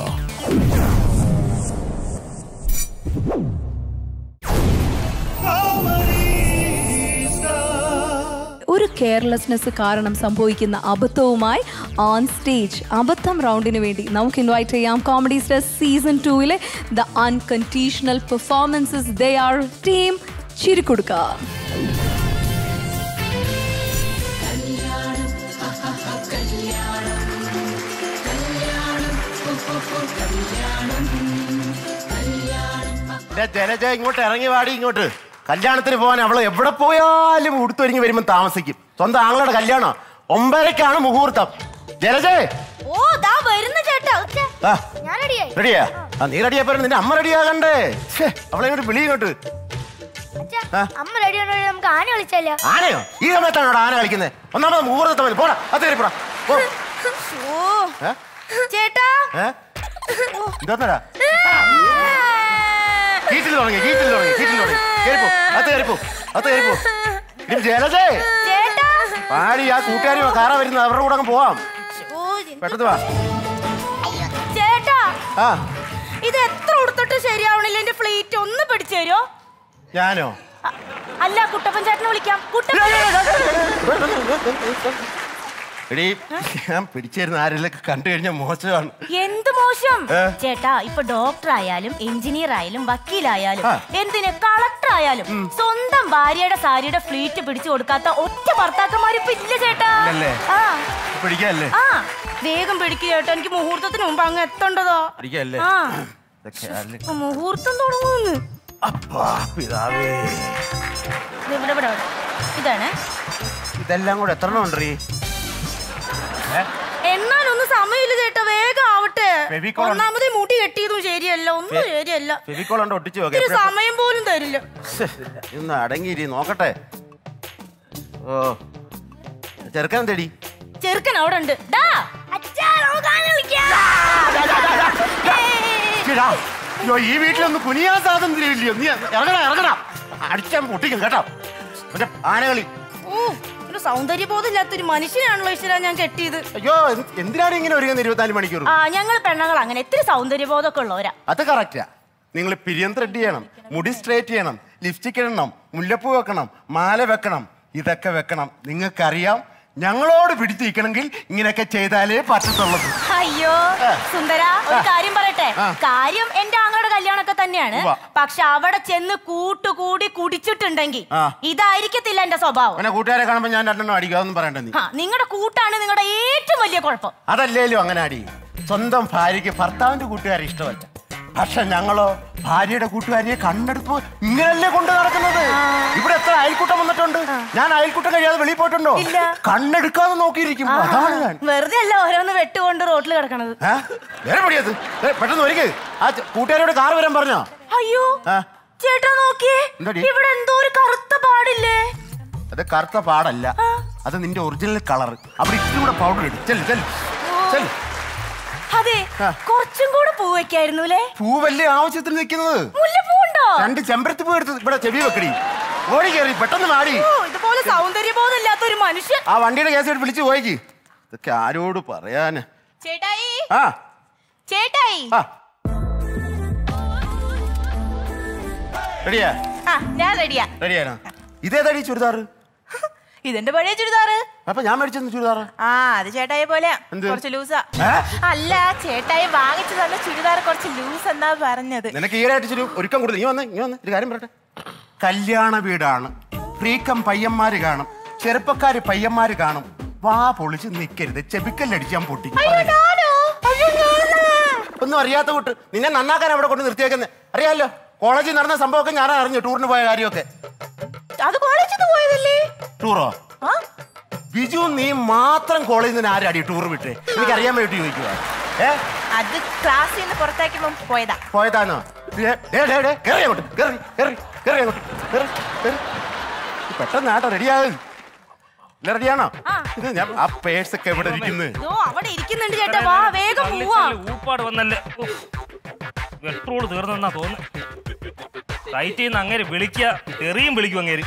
ഒരു കെയർലെസ്നെസ് കാരണം സംഭവിക്കുന്ന അബദ്ധവുമായി ഓൺ സ്റ്റേജ് അബദ്ധം റൗണ്ടിന് വേണ്ടി നമുക്ക് ഇൻവൈറ്റ് ചെയ്യാം comedy stars season 2 the unconditional performances. They are team Chirikkudukka. Jalaja ഇങ്ങോട്ട് ഇറങ്ങി വാടി. ഇങ്ങോട്ട് കല്യാണത്തിന് പോകാൻ അവള് എവിടെ പോയാലും ഉടുത്തൊരുങ്ങി വരുമ്പോൾ താമസിക്കും. സ്വന്തം ആങ്ങളുടെ കല്യാണം 9:00 മുഹൂർത്തം. ജലജേ, ഓ ദാ വരുന്നു ചേട്ടാ. ഞാൻ റെഡിയായി. റെഡിയാ? നീ റെഡിയാ? നിന്റെ അമ്മ റെഡിയാകണ്ടേ? അവളെ ഇങ്ങോട്ട് വിളി. ഇങ്ങോട്ട് അമ്മ റെഡിയാണോ? നമുക്ക് ആന കളിച്ചല്ലോ. ആനയോ? ഈ സമയത്താണോ ആന കളിക്കുന്നത്? ഒന്നാമത് മുഹൂർത്തം പോടാ. അത് കയറിപ്പോടാ. ചേട്ടാ എന്താ കീറ്റിൽ തുടങ്ങി? ജലജേ പാടി. ആ കൂട്ടുകാരി കാറാ വരുന്നത്, അവരുടെ കൂടെ അങ്ങ് പോവാം. പെട്ടെന്ന് വാ. ചേട്ടാ, ഇത് എത്ര കൊടുത്തിട്ട് ശരിയാവണില്ല. എന്റെ ഫ്ലീറ്റ് ഒന്ന് പിടിച്ചു തരുമോ? ഞാനോ? അല്ല, കുട്ടപ്പൻ ചേട്ടനെ വിളിക്കാം. എടീ, ഞാൻ പിടിച്ചിരുന്ന ആരെല്ലാം കണ്ടു കഴിഞ്ഞാൽ മോശമാണ്. എന്ത് മോശം ചേട്ടാ? ഇപ്പൊ ഡോക്ടർ ആയാലും എഞ്ചിനീയർ ആയാലും വക്കീലായാലും എന്തിന് കളക്ടർ ആയാലും സ്വന്തം ഭാര്യയുടെ സാരിയുടെ ഫ്ലീറ്റ് പിടിച്ചു കൊടുക്കാത്ത ഒറ്റ ഭർത്താക്കന്മാർ ഇപ്പൊ ഇല്ല ചേട്ടാ. പിടിക്കല്ലേ? ആ, വേഗം പിടിക്കുക ചേട്ടാ. എനിക്ക് മുഹൂർത്തത്തിന് മുമ്പ് അങ്ങ് എത്തേണ്ടതോ. മുഹൂർത്തം തുടങ്ങുന്നു. പിതാവേ, ഇതാണ്. ഇതെല്ലാം കൂടെ എത്ര ഉണ്ട്? എന്നാലൊന്നും സമയമില്ല ചേട്ടാ, വേഗം ആവട്ടെ. ഒന്നാമതേ മുടി കെട്ടിയതും ശരിയല്ല, ഒന്നും ശരിയല്ല. ഫെവിക്കോളുണ്ട്, ഒട്ടിച്ചു ഒരു സമയം പോലും തരില്ല. ഇന്ന് അടങ്ങിയിരി നോക്കട്ടെ. ഓ ചെറുക്കൻ തേടി. ചെറുക്കൻ അവിടെ ഉണ്ട്. ഈ വീട്ടിലൊന്ന് കുനിയാൻ സ്വാതന്ത്ര്യമില്ലയോ? നീ ഇറങ്ങണം, അടിച്ചാൻ പൊട്ടിക്കും കേട്ടോ. മറ്റേ ആനകളി. സൗന്ദര്യബോധമില്ലാത്തൊരു മനുഷ്യനാണല്ലോ ഈശ്വര ഞാൻ കെട്ടിയത്. അയ്യോ, എന്തിനാണ് ഇങ്ങനെ ഒരുങ്ങുന്ന 24 മണിക്കൂർ? ഞങ്ങൾ പെണ്ണുങ്ങൾ അങ്ങനെ ഇത്തിരി സൗന്ദര്യബോധമൊക്കെ ഉള്ളവരാ. അത് കറക്റ്റാ. നിങ്ങൾ പിരിയം ത്രെഡ് ചെയ്യണം, മുടി സ്ട്രേറ്റ് ചെയ്യണം, ലിപ്സ്റ്റിക് ഇടണം, മുല്ലപ്പൂ വെക്കണം, മാല വെക്കണം, ഇതൊക്കെ വെക്കണം. നിങ്ങൾക്കറിയാം, ഞങ്ങളോട് പിടിച്ചിരിക്കണമെങ്കിൽ ഇങ്ങനെയൊക്കെ ചെയ്താലേ പറ്റത്തുള്ളൂ. അയ്യോ സുന്ദര, ഒരു കാര്യം പറയട്ടെ. കാര്യം എന്റെ ആങ്ങളുടെ കല്യാണമൊക്കെ തന്നെയാണ്. പക്ഷെ അവിടെ ചെന്ന് കൂട്ടുകൂടി കുടിച്ചിട്ടുണ്ടെങ്കിൽ ഇതായിരിക്കത്തില്ല എന്റെ സ്വഭാവം. കൂട്ടുകാരെ കാണുമ്പോ ഞാൻ രണ്ടെണ്ണം അടിക്കും, അതൊന്നും പറയണ്ട. നിങ്ങളുടെ കൂട്ടാണ് നിങ്ങളുടെ ഏറ്റവും വലിയ കുഴപ്പം. അതല്ലേലും അങ്ങനെ അടി. സ്വന്തം ഭാര്യയ്ക്ക് ഭർത്താവിന്റെ കൂട്ടുകാരെ ഇഷ്ടമല്ല. പക്ഷെ ഞങ്ങളോ ഭാര്യയുടെ കൂട്ടുകാരിയെ കണ്ടെടുപ്പ് ഇങ്ങനല്ലേ കൊണ്ട് നടക്കുന്നത്. ഇവിടെ എത്ര അയൽക്കൂട്ടം വന്നിട്ടുണ്ട്. ഞാൻ അയൽക്കൂട്ടം കഴിയാതെ വെളിയിൽ പോയിട്ടുണ്ടോ? കണ്ണെടുക്കാതെ നോക്കിയിരിക്കും. അതാണ് ഞാൻ. വെറുതെ അല്ല ഓരോന്ന് വെട്ടുകൊണ്ട് റോട്ടിൽ കിടക്കണത്. വേറെ പടിയത് പെട്ടെന്ന് ഒരിക്കൽ ആ കൂട്ടുകാരോട് കാർ വരാൻ പറഞ്ഞോ? അയ്യോ ചേട്ടാ നോക്കിയേ, ഇവിടെ എന്തോ ഒരു കറുത്ത പാടില്ലേ? അത് കറുത്ത പാടല്ല, അത് നിന്റെ ഒറിജിനൽ കളർ. അവിടെ ഇത്തിരി കൂടെ പൗഡർ ഇടും. ചെല്ലു ചെല്ലു ചെല്ലു. അതെ, കുറച്ചും കൂടെ പൂ വെക്കായിരുന്നു. പൂവല്ലേ ആവശ്യത്തിന് നിൽക്കുന്നത്? മുല്ലപ്പൂണ്ടോ? 2 ചെമ്പരത്തി പൂ എടുത്ത് ഇവിടെ ചെവി വെക്കടി. ഓടി കയറി പെട്ടെന്ന് മാടി. ഇതുപോലെ സൗന്ദര്യബോധം ഇല്ലാത്ത ഒരു മനുഷ്യൻ. ആ വണ്ടിയുടെ കേസ് വിളിച്ചു പോയിക്ക്. ഇതൊക്കെ ആരോട് പറയാന്? ചേട്ടായി, ആ ചേട്ടായി, റെഡിയാ? ഞാൻ റെഡിയാ. റെഡിയാണോ? ഇതേതടി ചുരിദാർ? ഇതെന്റെ പഴയ ചുരിദാറ്. അപ്പൊ ഞാൻ മേടിച്ചെന്ന് ചുരിദാർ? അത് ചേട്ടായി പോലെ കുറച്ച് ലൂസാ. അല്ല, ചേട്ടായി വാങ്ങിച്ചു തന്ന ചുരിദാർ കുറച്ച് ലൂസ് എന്നാ പറഞ്ഞത്. നിനക്ക് ഈരായിട്ട് ഒരുക്കം കൊടുത്തു. നീ വന്ന് ഒരു കാര്യം പറയട്ടെ. കല്യാണ വീടാണ്, ഫ്രീക്കം പയ്യന്മാര് കാണും, ചെറുപ്പക്കാര് പയ്യന്മാര് കാണും. വാ പൊളിച്ച് നിക്കരുത്, ചെവിക്കല്ലടിച്ചാൻ പൊട്ടി. ഒന്നും അറിയാത്ത കൂട്ട് നിന്നെ നന്നാക്കാൻ അവിടെ കൊണ്ട് നിർത്തിയേക്കുന്നത് അറിയാലോ. കോളേജിൽ നടന്ന സംഭവമൊക്കെ ഞാൻ അറിഞ്ഞു, ടൂറിന് പോയ കാര്യമൊക്കെ. അത് കോളേജിൽ പോയതല്ലേ? ടൂറോ? ബിജു നീ മാത്രം കോളേജിൽ നിന്ന് ആരാടി ടൂർ വിട്ടേ? എനിക്ക് അറിയാൻ വേണ്ടി ചോദിക്കുക. അത് ക്ലാസ്സിൽ നിന്ന് പുറത്താക്കുമ്പോ പോയതാണോ? പെട്ടെന്ന് ആട്ടോ റെഡിയാകും. റെഡിയാണോ? ഞാൻ ആ പേഴ്സ് ഒക്കെ എവിടെ ഇരിക്കുന്നു? അവിടെ ഇരിക്കുന്നുണ്ട് ചേട്ടാ, വാ വേഗം പോവാ. ഊപ്പാട് വന്നല്ലേ, പെട്രോൾ തീർന്നെന്നാ തോന്നുന്നു. സൈറ്റിൽ നിന്ന് അങ്ങേര് വിളിക്കുക, തെറിയും വിളിക്കും അങ്ങേര്.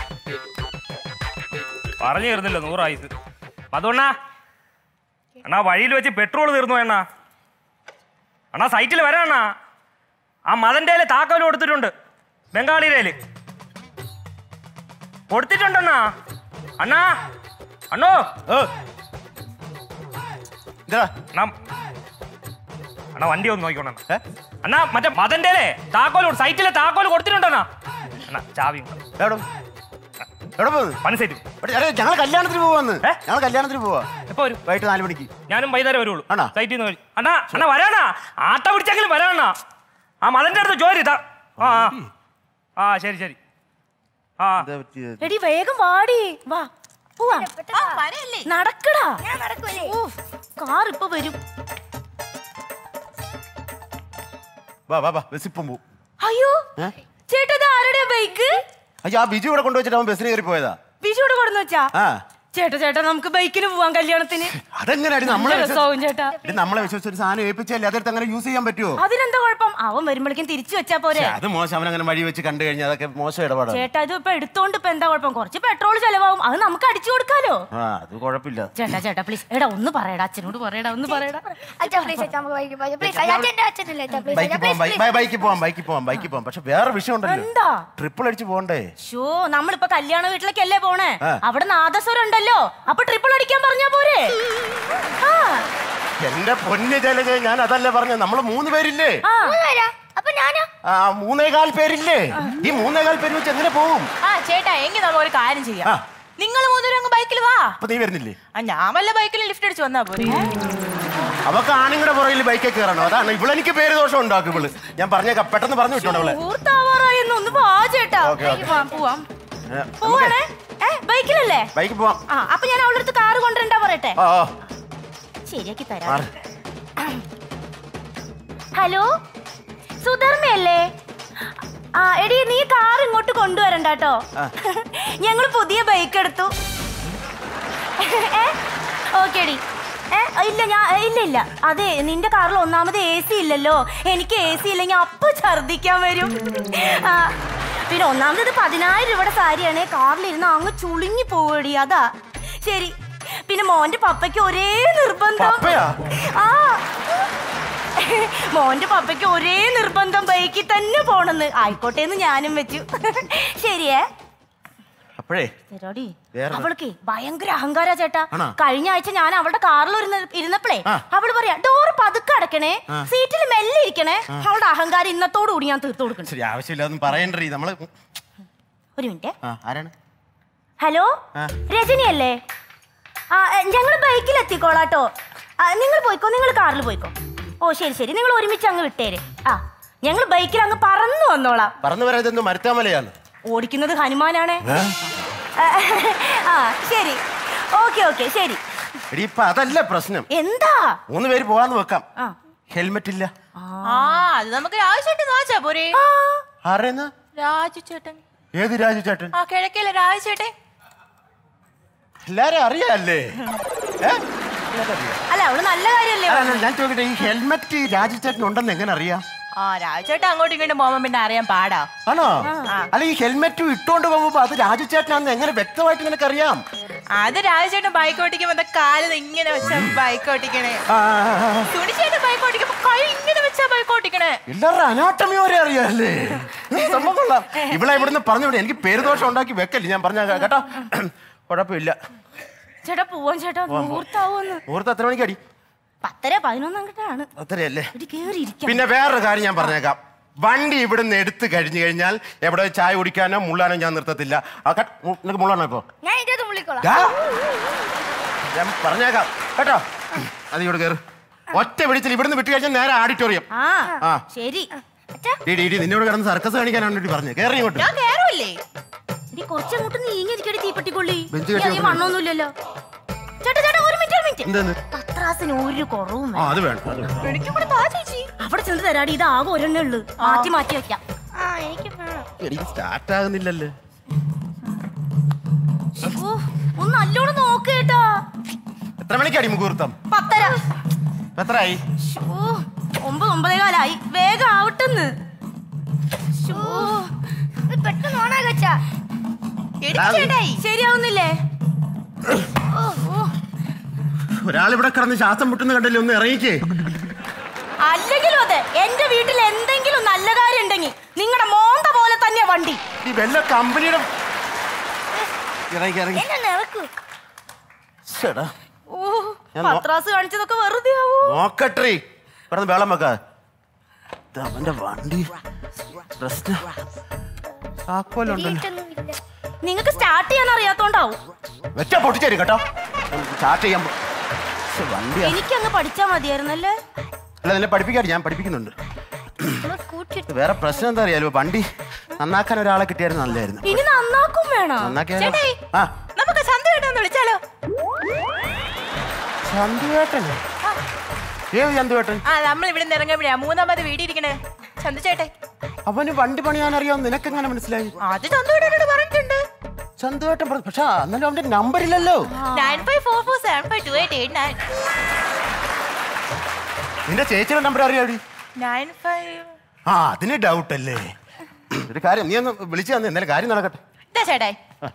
പറഞ്ഞു തരുന്നില്ല 100 ആയുസ്. അതുകൊണ്ടാ അണ്ണാ വഴിയിൽ വെച്ച് പെട്രോൾ തീർന്നു വേണ അണ്ണാ. സൈറ്റിൽ വരാണ്ണ. ആ മദന്റെ താക്കോല് കൊടുത്തിട്ടുണ്ട്, ബംഗാളിയില് കൊടുത്തിട്ടുണ്ടണ്ണാ. അണ്ണാ അണ്ണോ അണ്ണാ വണ്ടി ഒന്ന് നോക്കിക്കോണ അണ്ണാ. മറ്റേ മദന്റെ താക്കോല് സൈറ്റിലെ താക്കോല് കൊടുത്തിട്ടുണ്ടെണ്ണാ. അണ്ണാ ചാവി ഞങ്ങൾ കല്യാണത്തിന് പോവാന്ന്. ഞങ്ങൾ കല്യാണത്തിന് പോവാ. എപ്പോ വരും? വൈകിട്ട് 4 മണിക്ക്. ഞാനും വൈകുന്നേരം വരുള്ളൂ സൈറ്റിൽ നിന്ന്. അണ്ണാ അണ്ണാ വരാണാ, ആട്ട പിടിച്ചെങ്കിലും വരാണാ. ആ മദന്റെ അടുത്ത് ജോലി. ആ ശരി ശരി. എടി വേഗം വാടി, വാ പോവാ. നടക്കടാ, കാർ ഇപ്പൊ വരും. അയ്യോ ചേട്ടാ, ആരുടെ ബൈക്ക്? അയ്യോ, ആ ബിജു ഇവിടെ കൊണ്ടുവച്ചിട്ട് അവൻ ബസ്സിന് കയറി പോയതാ. ബിജു ഇവിടെ കൊണ്ടു വെച്ചാ? ചേട്ടാ നമുക്ക് ബൈക്കിന് പോവാൻ കല്യാണത്തിന്. അതെങ്ങനെയാണ് നമ്മളെ വിശ്വസിച്ച് ഒരു സാധനം ഏൽപ്പിച്ചല്ലേ, അതെടുത്ത് അങ്ങനെ യൂസ് ചെയ്യാൻ പറ്റുമോ? അതിനെന്താ കുഴപ്പം? അവൻ വരുമ്പോഴേക്കും തിരിച്ചു വെച്ചാ പോരെ. അത് മോശം, അവൻ അങ്ങനെ വഴി വെച്ച് കണ്ടു കഴിഞ്ഞാൽ അതൊക്കെ മോശം ഇടപാടാണ്. ചേട്ടാ ഇത് ഇപ്പൊ എടുത്തോണ്ട് ഇപ്പൊ എന്താ കുഴപ്പം? കുറച്ച് പെട്രോൾ ചെലവാകും, അത് നമുക്ക് അടിച്ചു കൊടുക്കാലോ. അത് കുഴപ്പമില്ല. ചേട്ടാ പ്ലീസ്, എടാ ഒന്ന് പറയടാ, അച്ഛനോട് പറയടാ, ഒന്ന് പറയടാ. ബൈക്ക് പോവാം. പക്ഷെ വേറെ വിഷയം ഉണ്ടല്ലോ, ട്രിപ്പിൾ അടിച്ച് പോകണ്ടേ? ഷോ, നമ്മളിപ്പോ കല്യാണ വീട്ടിലേക്കല്ലേ പോണേ, അവിടെ നാദസ്വരം ഉണ്ടല്ലോ, അപ്പൊ ട്രിപ്പിൾ അടിക്കാൻ പറഞ്ഞാ പോരെ? എന്റെ പൊന്ന് ജലജ, ഞാൻ അതല്ലേ പറഞ്ഞ. നമ്മള് 3 പേരില്ലേ? 3.25 പേരില്ലേ? ഈ 3.25 പേര് വെച്ച് എങ്ങനെ പോകും? ചേട്ടാ എങ്കിൽ നമ്മൾ ഒരു കാര്യം ചെയ്യാം, നിങ്ങൾ 3 പേരും ബൈക്കിൽ വാ. അപ്പൊ നീ വരുന്നില്ലേ? ഞാൻ വല്ല ബൈക്കിൽ ലിഫ്റ്റ് അടിച്ച് വന്നാ പോരെ? അവക്ക് ആണുങ്ങളുടെ പുറകിൽ ബൈക്കിൽ കയറണം, അതാണ്. ഇവളെനിക്ക് പേര് ദോഷം ഉണ്ടാക്കും. ഇവള് ഞാൻ പറഞ്ഞേക്കാം, പെട്ടെന്ന് പറഞ്ഞു വിട്ടോണ്ട് അവളെ. ഒന്ന് വാ ചേട്ടാ, പോവാം. പോവാണേ, ബൈക്കിലല്ലേ? ബൈക്കിൽ പോവാം. ആ അപ്പൊ ഞാൻ അവളുടെ അടുത്ത് കാറ് കൊണ്ടുവരണ്ടാ പറയട്ടെ? ശരിയാക്കി തരാം. ഹലോ സുധർമ്മയല്ലേ? ആ എടി നീ കാർ ഇങ്ങോട്ട് കൊണ്ടുവരണ്ട കേട്ടോ. ഞങ്ങൾ പുതിയ ബൈക്ക് എടുത്തു. ഓക്കേടി. ഇല്ല അതെ നിന്റെ കാറിൽ ഒന്നാമത് AC ഇല്ലല്ലോ. എനിക്ക് AC ഇല്ലെങ്കിൽ അപ്പൊ ഛർദിക്കാൻ വരും. പിന്നെ ഒന്നാമത് 10,000 രൂപയുടെ സാരിയാണ്. കാറിലിരുന്ന് അങ്ങ് ചുളുങ്ങി പോവടി. അതാ ശരി. പിന്നെ മോന്റെ പപ്പയ്ക്ക് ഒരേ നിർബന്ധം. മോന്റെ പപ്പയ്ക്ക് ഒരേ നിർബന്ധം ബൈക്കിൽ തന്നെ പോണെന്ന്. ആയിക്കോട്ടെ എന്ന് ഞാനും വെച്ചു. ശരിയേ? അവൾക്ക് ഭയങ്കര അഹങ്കാര ചേട്ടാ. കഴിഞ്ഞ ആഴ്ച ഞാൻ അവളുടെ കാറിൽ ഇരുന്നപ്പോഴേ അവള് പറയാ ഡോറ് പതുക്കെ അടക്കണേ, സീറ്റിൽ മെല്ലെ ഇരിക്കണേ. അവളുടെ അഹങ്കാരം ഇന്നത്തോടുകൂടി ഞാൻ തീർത്തു കൊടുക്കണം. ശരി, ആവശ്യമില്ലാന്ന് പറയണ്ടേ നമ്മള്. ഒരു മിനിറ്റ്. ഹലോ രജനിയല്ലേ? ഞങ്ങള് ബൈക്കിൽ എത്തിക്കോളാട്ടോ. നിങ്ങൾ പോയിക്കോ, നിങ്ങൾ കാറിൽ പോയിക്കോ. ഓ ശരി, നിങ്ങൾ ഒരുമിച്ച് അങ്ങ് വിട്ടേര്. ഞങ്ങൾ ബൈക്കിൽ അങ്ങ് പറന്നു വന്നോളാം. പറന്നു വരാതെ മരുത്താമലയാണ് ഓടിക്കുന്നത് ഹനുമാനാണ്. ശരി, ഓക്കെ ശരി. അതല്ല പ്രശ്നം. എന്താ? 3 പേര് പോവാന്ന് വെക്കാം. ഹെൽമെറ്റ് ഇല്ല. അത് നമുക്ക് രാജുചേട്ടൻ വാച്ചാ പോരെ? ആരെന്ന്? രാജുചേട്ടൻ. ഏത് രാജുചേട്ടൻ? കിഴക്കയിലെ രാജുചേട്ടൻ. എല്ലാരും അറിയാല്ലേ? അല്ല അവള് നല്ല കാര്യല്ലേ? ഞാൻ ചോദിക്കട്ടെ, ഈ ഹെൽമെറ്റ് രാജുചേട്ടൻ ഉണ്ടെന്ന് എങ്ങനെ അറിയാം? രാജുചേട്ടൻ അങ്ങോട്ടും ഇങ്ങോട്ടും പോകുമ്പോ പിന്നെ അറിയാൻ പാടാ. ആണോ? അല്ല ഈ ഹെൽമെറ്റ് ഇട്ടോണ്ട് പോകുമ്പോ അത് രാജുചേട്ടനാണെന്ന് എങ്ങനെ വ്യക്തമായിട്ട് നിനക്ക് അറിയാം? അത് രാജുചേട്ടൻ ബൈക്ക് ഓടിക്കുമ്പോ കാല് ഇങ്ങനെ വെച്ചാ ബൈക്ക് ഓടിക്കണേ. സുനിച്ചേട്ടൻ ബൈക്ക് ഓടിക്കുമ്പോ കൈ ഇങ്ങനെ വെച്ചാ ബൈക്ക് ഓടിക്കണേ. എല്ലാവരുടെ അനാട്ടമി വരെ അറിയാല്ലേ? സംഭവം കൊള്ളാം. ഇവിടെ ഇവിടുന്ന് പറഞ്ഞുവിടെ എനിക്ക് പേരുദോഷം ഉണ്ടാക്കി വെക്കല്ലേ. ഞാൻ പറഞ്ഞ കേട്ടോ, കുഴപ്പമില്ല. ചേട്ടാ പോവാൻ ചേട്ടാ. മുഹൂർത്തം എത്ര മണിക്കടി? 10-11 അത്രയല്ലേ? പിന്നെ വേറൊരു കാര്യം ഞാൻ പറഞ്ഞേക്കാം. വണ്ടി ഇവിടുന്ന് എടുത്തു കഴിഞ്ഞു കഴിഞ്ഞാൽ എവിടെ ചായ കുടിക്കാനോ മുള്ളാനോ ഞാൻ നിർത്തത്തില്ല. നിനക്ക് മുള്ളാണോ ഇപ്പൊ? ഞാൻ പറഞ്ഞേക്കാം കേട്ടോ. അത് ഇവിടെ കയറി ഒറ്റ പിടിച്ചിൽ ഇവിടുന്ന് വിട്ടു കഴിഞ്ഞാൽ നേരെ ഓഡിറ്റോറിയം. ശരി. നിന്നോട് കിടന്ന് സർക്കസ് കാണിക്കാനാണ് വേണ്ടി പറഞ്ഞു. കയറി ഇങ്ങോട്ട്. കുറച്ചങ്ങോട്ട് നീങ്ങിരിക്കടി തീപ്പെട്ടിക്കൊള്ളി. മണ്ണൊന്നുമില്ലല്ലോ. പത്രാസിന് ഒരു കുറവും അവിടെ ചെന്ന് തരാടി. ഇത് ആകെ ഒരെണ്ണേ ഉള്ളു. മാറ്റി വെക്കാം. സ്റ്റാർട്ട് ആകുന്നില്ലല്ലോ. ഒന്ന് നല്ലോണം നോക്ക് കേട്ടോ. എത്ര മണിക്കടി മുഹൂർത്തം? 10:30. എത്രയായി? 9-9:15. വേഗം ആവട്ടെന്ന്. പെട്ടെന്ന് ഓണാകച്ചാ. ശരിയാവുന്നില്ലേ? ഒരാളിവിടെ കിടന്ന് ശ്വാസം മുട്ടുന്ന കണ്ടല്ലേ, ഒന്ന് ഇറങ്ങിക്കേ. അല്ലെങ്കിലും അതെ എന്റെ വീട്ടിൽ എന്തെങ്കിലും നല്ല കാര്യം ഉണ്ടെങ്കിൽ നിങ്ങളുടെ മോന്ത പോലെ തന്നെ വണ്ടി. ഈ വല്ല കമ്പനിയുടെ പത്രാസ് കാണിച്ചതൊക്കെ വെറുതെ ആവൂ. നോക്കട്ടെ കിടന്ന് വെള്ളം വെക്കാ. അവന്റെ വണ്ടി നിങ്ങൾക്ക് സ്റ്റാർട്ട് ചെയ്യാൻ അറിയാത്തോണ്ടാവും. വെച്ചാ പൊട്ടിച്ചേരും കേട്ടോ. സ്റ്റാർട്ട് ചെയ്യാൻ എനിക്കങ്ങ് പഠിച്ചാ മതിയായിരുന്നല്ലേ? അല്ല നിന്നെ പഠിപ്പിക്കാറ് ഞാൻ പഠിപ്പിക്കുന്നുണ്ട്. വേറെ പ്രശ്നം എന്താ അറിയാലോ, വണ്ടി നന്നാക്കാൻ ഒരാളെ കിട്ടിയായിരുന്നു നല്ലായിരുന്നു. ഇനി നന്നാക്കും വേണം. നമുക്ക് ചന്തുവേട്ടൻ വിളിച്ചാലോ? ചന്തുവേട്ടൻ? ഏത് ചന്തുവേട്ടൻ? നമ്മൾ ഇവിടെ നിന്ന് ഇറങ്ങുമ്പോഴാ 3ാമത് വീടിയിരിക്കണേ ചന്തുചേട്ടൻ. അവന് വണ്ടി പണിയാൻ അറിയാം. നിനക്കെങ്ങനെ മനസ്സിലായി? അത് ചന്തുവേട്ടനോട് പറഞ്ഞിട്ടുണ്ട്. ചന്തുവേട്ടൻ പറഞ്ഞു. പക്ഷെ എന്നാലും അവന്റെ നമ്പർ ഇല്ലല്ലോ. 9544752889. നിന്റെ ചേച്ചിയുടെ നമ്പർ അറിയാടി? 95. അതിന് ഡൗട്ട് അല്ലേ? ഒരു കാര്യം നീ ഒന്ന് വിളിച്ചു തന്നെ, എന്തായാലും കാര്യം നടക്കട്ടെ. ചേട്ടാ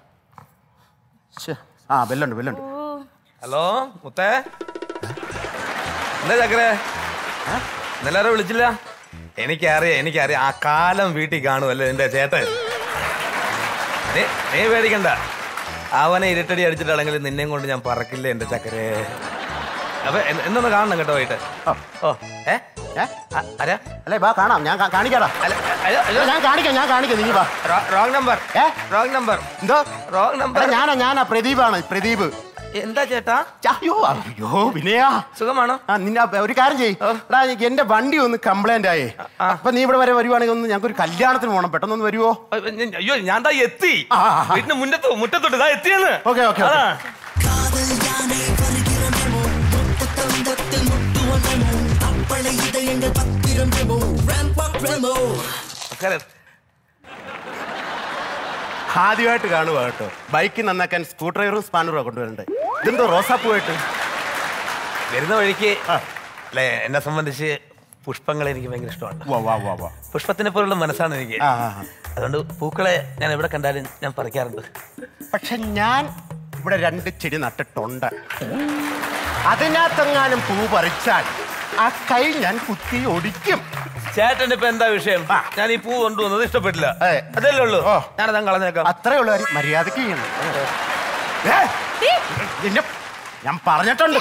ബെല്ലുണ്ട്. ഹലോ മുത്തേ, എന്താ ചക്കരേ? എല്ലാരും വിളിച്ചില്ല? എനിക്കറിയാം ആ കാലം വീട്ടിൽ കാണുമല്ലേ നിന്റെ ചേട്ടൻ. നീ പേടിക്കണ്ട, അവനെ ഇരട്ടടി അടിച്ചിട്ടാണെങ്കിൽ നിന്നെയും കൊണ്ട് ഞാൻ പറക്കില്ല എന്റെ ചക്കരേ. അപ്പൊ എന്നൊന്ന് കാണണം കേട്ടോ വൈകിട്ട്. അല്ലേ ബാ കാണാം. ഞാൻ കാണിക്കാടാ. ഞാൻ കാണിക്കാം. നീ വാ. Wrong number. എന്തോ? Wrong number. ഞാനാ പ്രദീപാണ്. പ്രദീപ്. എന്താ ചേട്ടാ? അയ്യോ വിനയാ, സുഖമാണോ? നിന്നെ ഒരു കാര്യം ചെയ്യ്, എന്റെ വണ്ടി ഒന്ന് കംപ്ലൈന്റ് ആയേ. അപ്പൊ നീ ഇവിടെ വരെ വരുവാണെങ്കിൽ ഒന്ന് ഞങ്ങൾക്ക് ഒരു കല്യാണത്തിന് പോകണം, പെട്ടെന്ന് വരുവോ? അയ്യോ ഞാൻ എത്തി വീട്ടിന് മുറ്റത്തോട്ട് ഇതാ എത്തിയെന്ന്. Okay okay. ആദ്യമായിട്ട് കാണുക കേട്ടോ, ബൈക്ക് നന്നാക്കാൻ സ്ക്രൂ ഡ്രൈവറും സ്പാനറും കൊണ്ടുവരണ്ടേ. ഇതെന്തോ റോസാപ്പൂവായിട്ട് വരുന്ന വഴിക്ക് അല്ലെ. എന്നെ സംബന്ധിച്ച് പുഷ്പങ്ങളെ എനിക്ക് ഭയങ്കര ഇഷ്ടമാണ്. പുഷ്പത്തിനെ പോലുള്ള മനസ്സാണ് എനിക്ക്. അതുകൊണ്ട് പൂക്കളെ ഞാൻ എവിടെ കണ്ടാലും ഞാൻ പറിക്കാറുണ്ട്. പക്ഷെ ഞാൻ ഇവിടെ 2 ചെടി നട്ടിട്ടുണ്ട്. അതിനകത്തെങ്ങാനും പൂ പറിച്ചാൽ ആ കൈ ഞാൻ കുത്തി ഒടിക്കും. ചേട്ടൻ ഇപ്പൊ എന്താ വിഷയം? ഞാൻ ഈ പൂ കൊണ്ടുവന്നത് ഇഷ്ടപ്പെട്ടില്ല, അതല്ലേ ഉള്ളൂ. ഞാനത് കളഞ്ഞേക്കാം. അത്രേ ഉള്ളൂ. മര്യാദക്ക് ചെയ്യണം. ഞാൻ പറഞ്ഞിട്ടുണ്ട്.